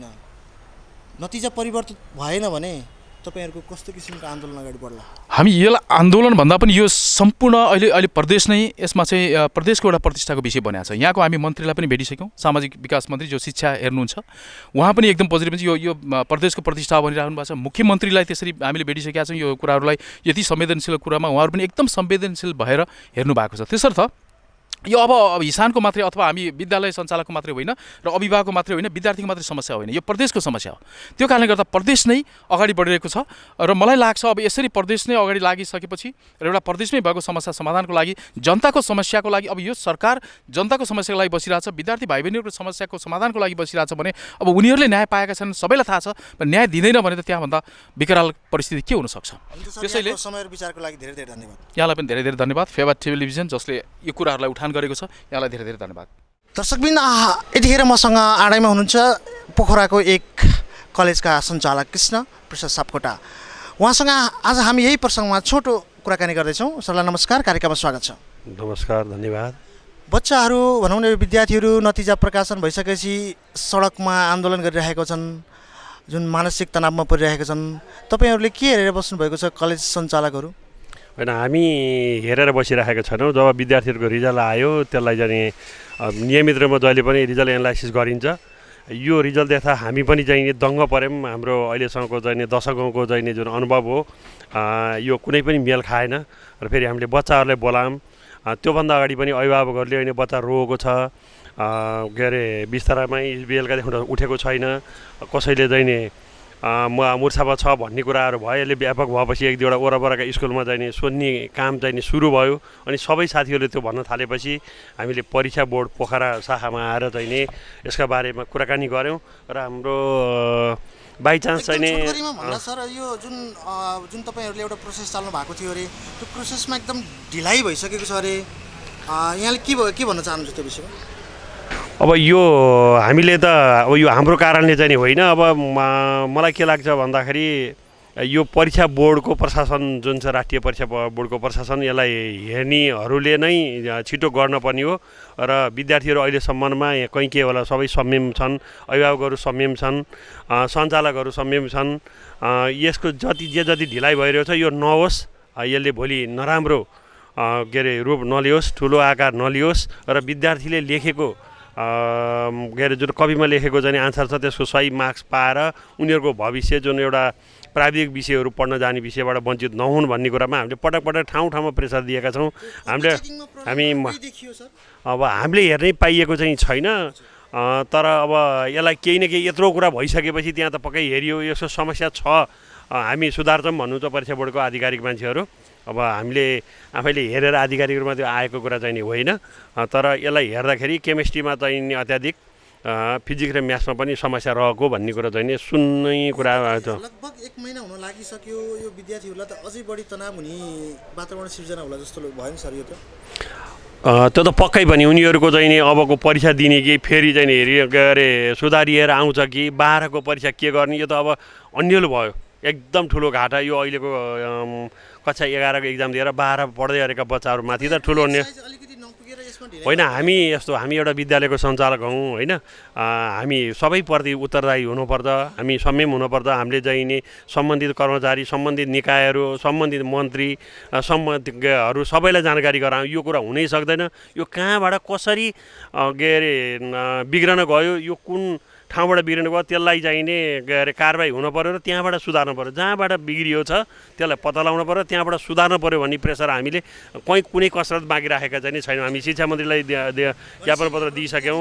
नतिजा परिवर्तन भएन भने तपाईँहरूको कस्तो किसिमको आन्दोलन अगाडि बढ्ला? हामी यसलाई आन्दोलन भन्दा पनि यो सम्पूर्ण अहिले प्रदेश नै यसमा चाहिँ प्रदेशको एउटा प्रतिष्ठाको विषय बनेको छ। यहाँको हामी मन्त्रीलाई पनि भेटिसक्यौँ, सामाजिक विकास मन्त्री जो शिक्षा हेर्नुहुन्छ उहाँ पनि एकदम पोजिटिभ छ। यो प्रदेशको प्रतिष्ठा भनिराख्नु भएको छ। मुख्यमन्त्रीलाई त्यसरी हामीले भेटिसकेका छौँ। यो कुराहरूलाई यति संवेदनशील कुरामा उहाँहरू पनि एकदम संवेदनशील भएर हेर्नु भएको छ। त्यसर्थ यो अब हिसानको मात्रै अथवा हामी विद्यालय सञ्चालकको मात्रै होइन र अभिभावकको मात्रै होइन, विद्यार्थीको मात्रै समस्या होइन, यो प्रदेशको समस्या हो। त्यो कारणले गर्दा प्रदेश नै अगाडि बढिरहेको छ र मलाई लाग्छ अब यसरी प्रदेश नै अगाडि लागिसकेपछि र एउटा प्रदेशमै भएको समस्या समाधानको लागि, जनताको समस्याको लागि, अब यो सरकार जनताको समस्याको लागि बसिरहेछ, विद्यार्थी भाइ बहिनीहरूको समस्याको समाधानको लागि बसिरहेछ भने अब उनीहरूले न्याय पाएका छन्, सबैलाई थाहा छ, न्याय दिँदैन भने त त्यहाँभन्दा विकराल परिस्थिति के हुनसक्छ। त्यसैले समय र विचारको लागि धेरै धेरै धन्यवाद। यहाँलाई पनि धेरै धेरै धन्यवाद। फेवा टेलिभिजन जसले यो कुराहरूलाई उठान गरेको छ, यहाँलाई धेरै धेरै धन्यवाद। दर्शकबिन, यतिखेर मसँग आडैमा हुनुहुन्छ पोखराको एक कलेजका सञ्चालक कृष्ण प्रसाद सापकोटा। उहाँसँग आज हामी यही प्रसङ्गमा छोटो कुराकानी गर्दैछौँ। सरलाई नमस्कार, कार्यक्रममा स्वागत छ। नमस्कार, धन्यवाद। बच्चाहरू भनौँ न, विद्यार्थीहरू नतिजा प्रकाशन भइसकेपछि सडकमा आन्दोलन गरिरहेका छन्, जुन मानसिक तनावमा परिरहेका छन्, तपाईँहरूले के हेरेर बस्नुभएको छ कलेज सञ्चालकहरू? होइन, हामी हेरेर बसिरहेका छैनौँ। जब विद्यार्थीहरूको रिजल्ट आयो त्यसलाई चाहिँ नियमित रूपमा जहिले पनि रिजल्ट एनालाइसिस गरिन्छ। यो रिजल्ट देख्दा हामी पनि चाहिँ दङ्ग पऱ्यौँ। हाम्रो अहिलेसम्मको चाहिँ दशकौँको चाहिँ जुन अनुभव हो यो कुनै पनि मेल खाएन। र फेरि हामीले बच्चाहरूलाई बोलायौँ। त्योभन्दा अगाडि पनि अभिभावकहरूले होइन बच्चा रोएको छ, के अरे बिस्तारामै बेलुकादेखि उठेको छैन, कसैले चाहिँ नि मुर्छामा छ भन्ने कुराहरू भयो। यसले व्यापक भएपछि एक दुईवटा वरपरका स्कुलमा चाहिँ सोध्ने काम चाहिँ सुरु भयो। अनि सबै साथीहरूले त्यो भन्न थालेपछि हामीले परीक्षा बोर्ड पोखरा शाखामा आएर चाहिँ नि यसका बारेमा कुराकानी गऱ्यौँ। र हाम्रो बाइचान्स चाहिँ नि सर, यो जुन तपाईँहरूले एउटा प्रोसेस चाल्नु भएको थियो अरे, त्यो प्रोसेसमा एकदम ढिलाइ भइसकेको छ अरे, यहाँले के भन्न चाहनुहुन्छ त्यो विषयमा? अब यो हामीले त अब यो हाम्रो कारणले चाहिँ नि होइन। अब मलाई के लाग्छ भन्दाखेरि यो परीक्षा बोर्डको प्रशासन जुन छ, राष्ट्रिय परीक्षा बोर्डको प्रशासन, यसलाई हेर्नेहरूले नै छिटो गर्नुपर्ने हो। र विद्यार्थीहरू अहिलेसम्ममा कहीँ के होला सबै संयम छन्, अभिभावकहरू संयम छन्, सञ्चालकहरू संयम छन्। यसको जति ढिलाइ भइरहेको छ यो नहोस्, यसले भोलि नराम्रो के अरे रूप नलियोस्, ठुलो आकार नलियोस्। र विद्यार्थीले लेखेको के अरे जुन कपीमा लेखेको चाहिँ आन्सर छ त्यसको सही मार्क्स पाएर उनीहरूको भविष्य जुन एउटा प्राविधिक विषयहरू पढ्न जाने विषयबाट वञ्चित नहुन् भन्ने कुरामा हामीले पटक पटक ठाउँ ठाउँमा प्रेसर दिएका छौँ। अब हामीले हेर्नै पाइएको चाहिँ छैन। तर अब यसलाई केही न केही यत्रो कुरा भइसकेपछि त्यहाँ त पक्कै हेरियो, यसको समस्या छ, हामी सुधार्छौँ भन्नुहुन्छ परीक्षा बोर्डको आधिकारिक मान्छेहरू। अब हामीले आफैले हेरेर आधिकारिक रूपमा त्यो आएको कुरा चाहिँ नि होइन। तर यसलाई हेर्दाखेरि केमिस्ट्रीमा चाहिँ अत्याधिक, फिजिक्स र म्याथ्समा पनि समस्या रहेको भन्ने कुरा चाहिँ नि सुन्ने कुरा छ। लगभग 1 महिना हुन लागिसक्यो, यो विद्यार्थीहरूलाई त अझै बढी तनाव हुने वातावरण सिर्जना होला जस्तो भयो नि सर यो त? त्यो त पक्कै पनि उनीहरूको चाहिँ नि अबको परीक्षा दिने कि फेरि चाहिँ के अरे सुधारिएर आउँछ कि 12को परीक्षा के गर्ने, यो त अब अन्यलु भयो। एकदम ठुलो घाटा यो अहिलेको कक्षा 11को एक्जाम दिएर 12 पढ्दै गरेका बच्चाहरूमाथि त ठुलो अन्य होइन। हामी एउटा विद्यालयको सञ्चालक हौँ होइन। हामी सबैप्रति उत्तरदायी हुनुपर्छ, हामी संयम हुनुपर्छ। हामीले चाहिँ नि सम्बन्धित कर्मचारी, सम्बन्धित निकायहरू, सम्बन्धित मन्त्री, सम्बन्धितहरू सबैलाई जानकारी गराउँ। यो कुरा हुनै सक्दैन। यो कहाँबाट कसरी के अरे बिग्रन गयो, यो कुन ठाउँबाट बिग्रिनु भयो त्यसलाई चाहिने के अरे कारबाही हुनु पऱ्यो र त्यहाँबाट सुधार्नु पऱ्यो। जहाँबाट बिग्रियो छ त्यसलाई पत्ता लगाउनु पऱ्यो, त्यहाँबाट सुधार्नु पऱ्यो भन्ने प्रेसर हामीले कुनै कसरत बाँकी राखेका चाहिँ छैनौँ। हामी शिक्षा मन्त्रीलाई ज्ञापन पत्र दिइसक्यौँ।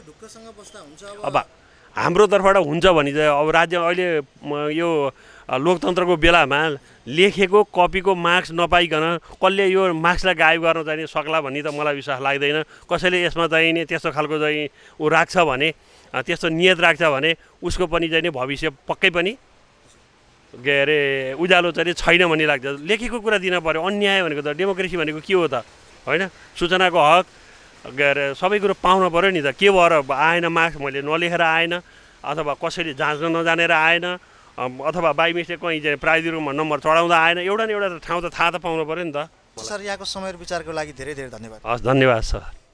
अब हाम्रो तर्फबाट हुन्छ भने चाहिँ अब राज्य अहिले यो लोकतन्त्रको बेलामा लेखेको कपीको मार्क्स नपाइकन कसले यो मार्क्सलाई गायब गर्न चाहिँ सक्ला भन्ने त मलाई विश्वास लाग्दैन। कसैले यसमा चाहिँ नि त्यस्तो खालको चाहिँ ऊ राख्छ भने, त्यस्तो नियत राख्छ भने उसको पनि चाहिँ भविष्य पक्कै पनि के अरे उज्यालो चाहिँ छैन भन्ने लाग्छ। लेखेको कुरा दिन पऱ्यो। अन्याय भनेको त डेमोक्रेसी भनेको के हो त होइन? सूचनाको हक के अरे सबै कुरो पाउनु पऱ्यो नि त। के भएर आएन मार्क्स, मैले नलेखेर आएन अथवा कसैले जाँच्न नजानेर आएन अथवा बाई मिस्टेक कहीँ चाहिँ प्राइज रुममा नम्बर चढाउँदा आएन, एउटा न एउटा ठाउँ त थाहा त पाउनु पऱ्यो नि त। सर, यहाँको समय र विचारको लागि धेरै धेरै धन्यवाद। हस्, धन्यवाद सर।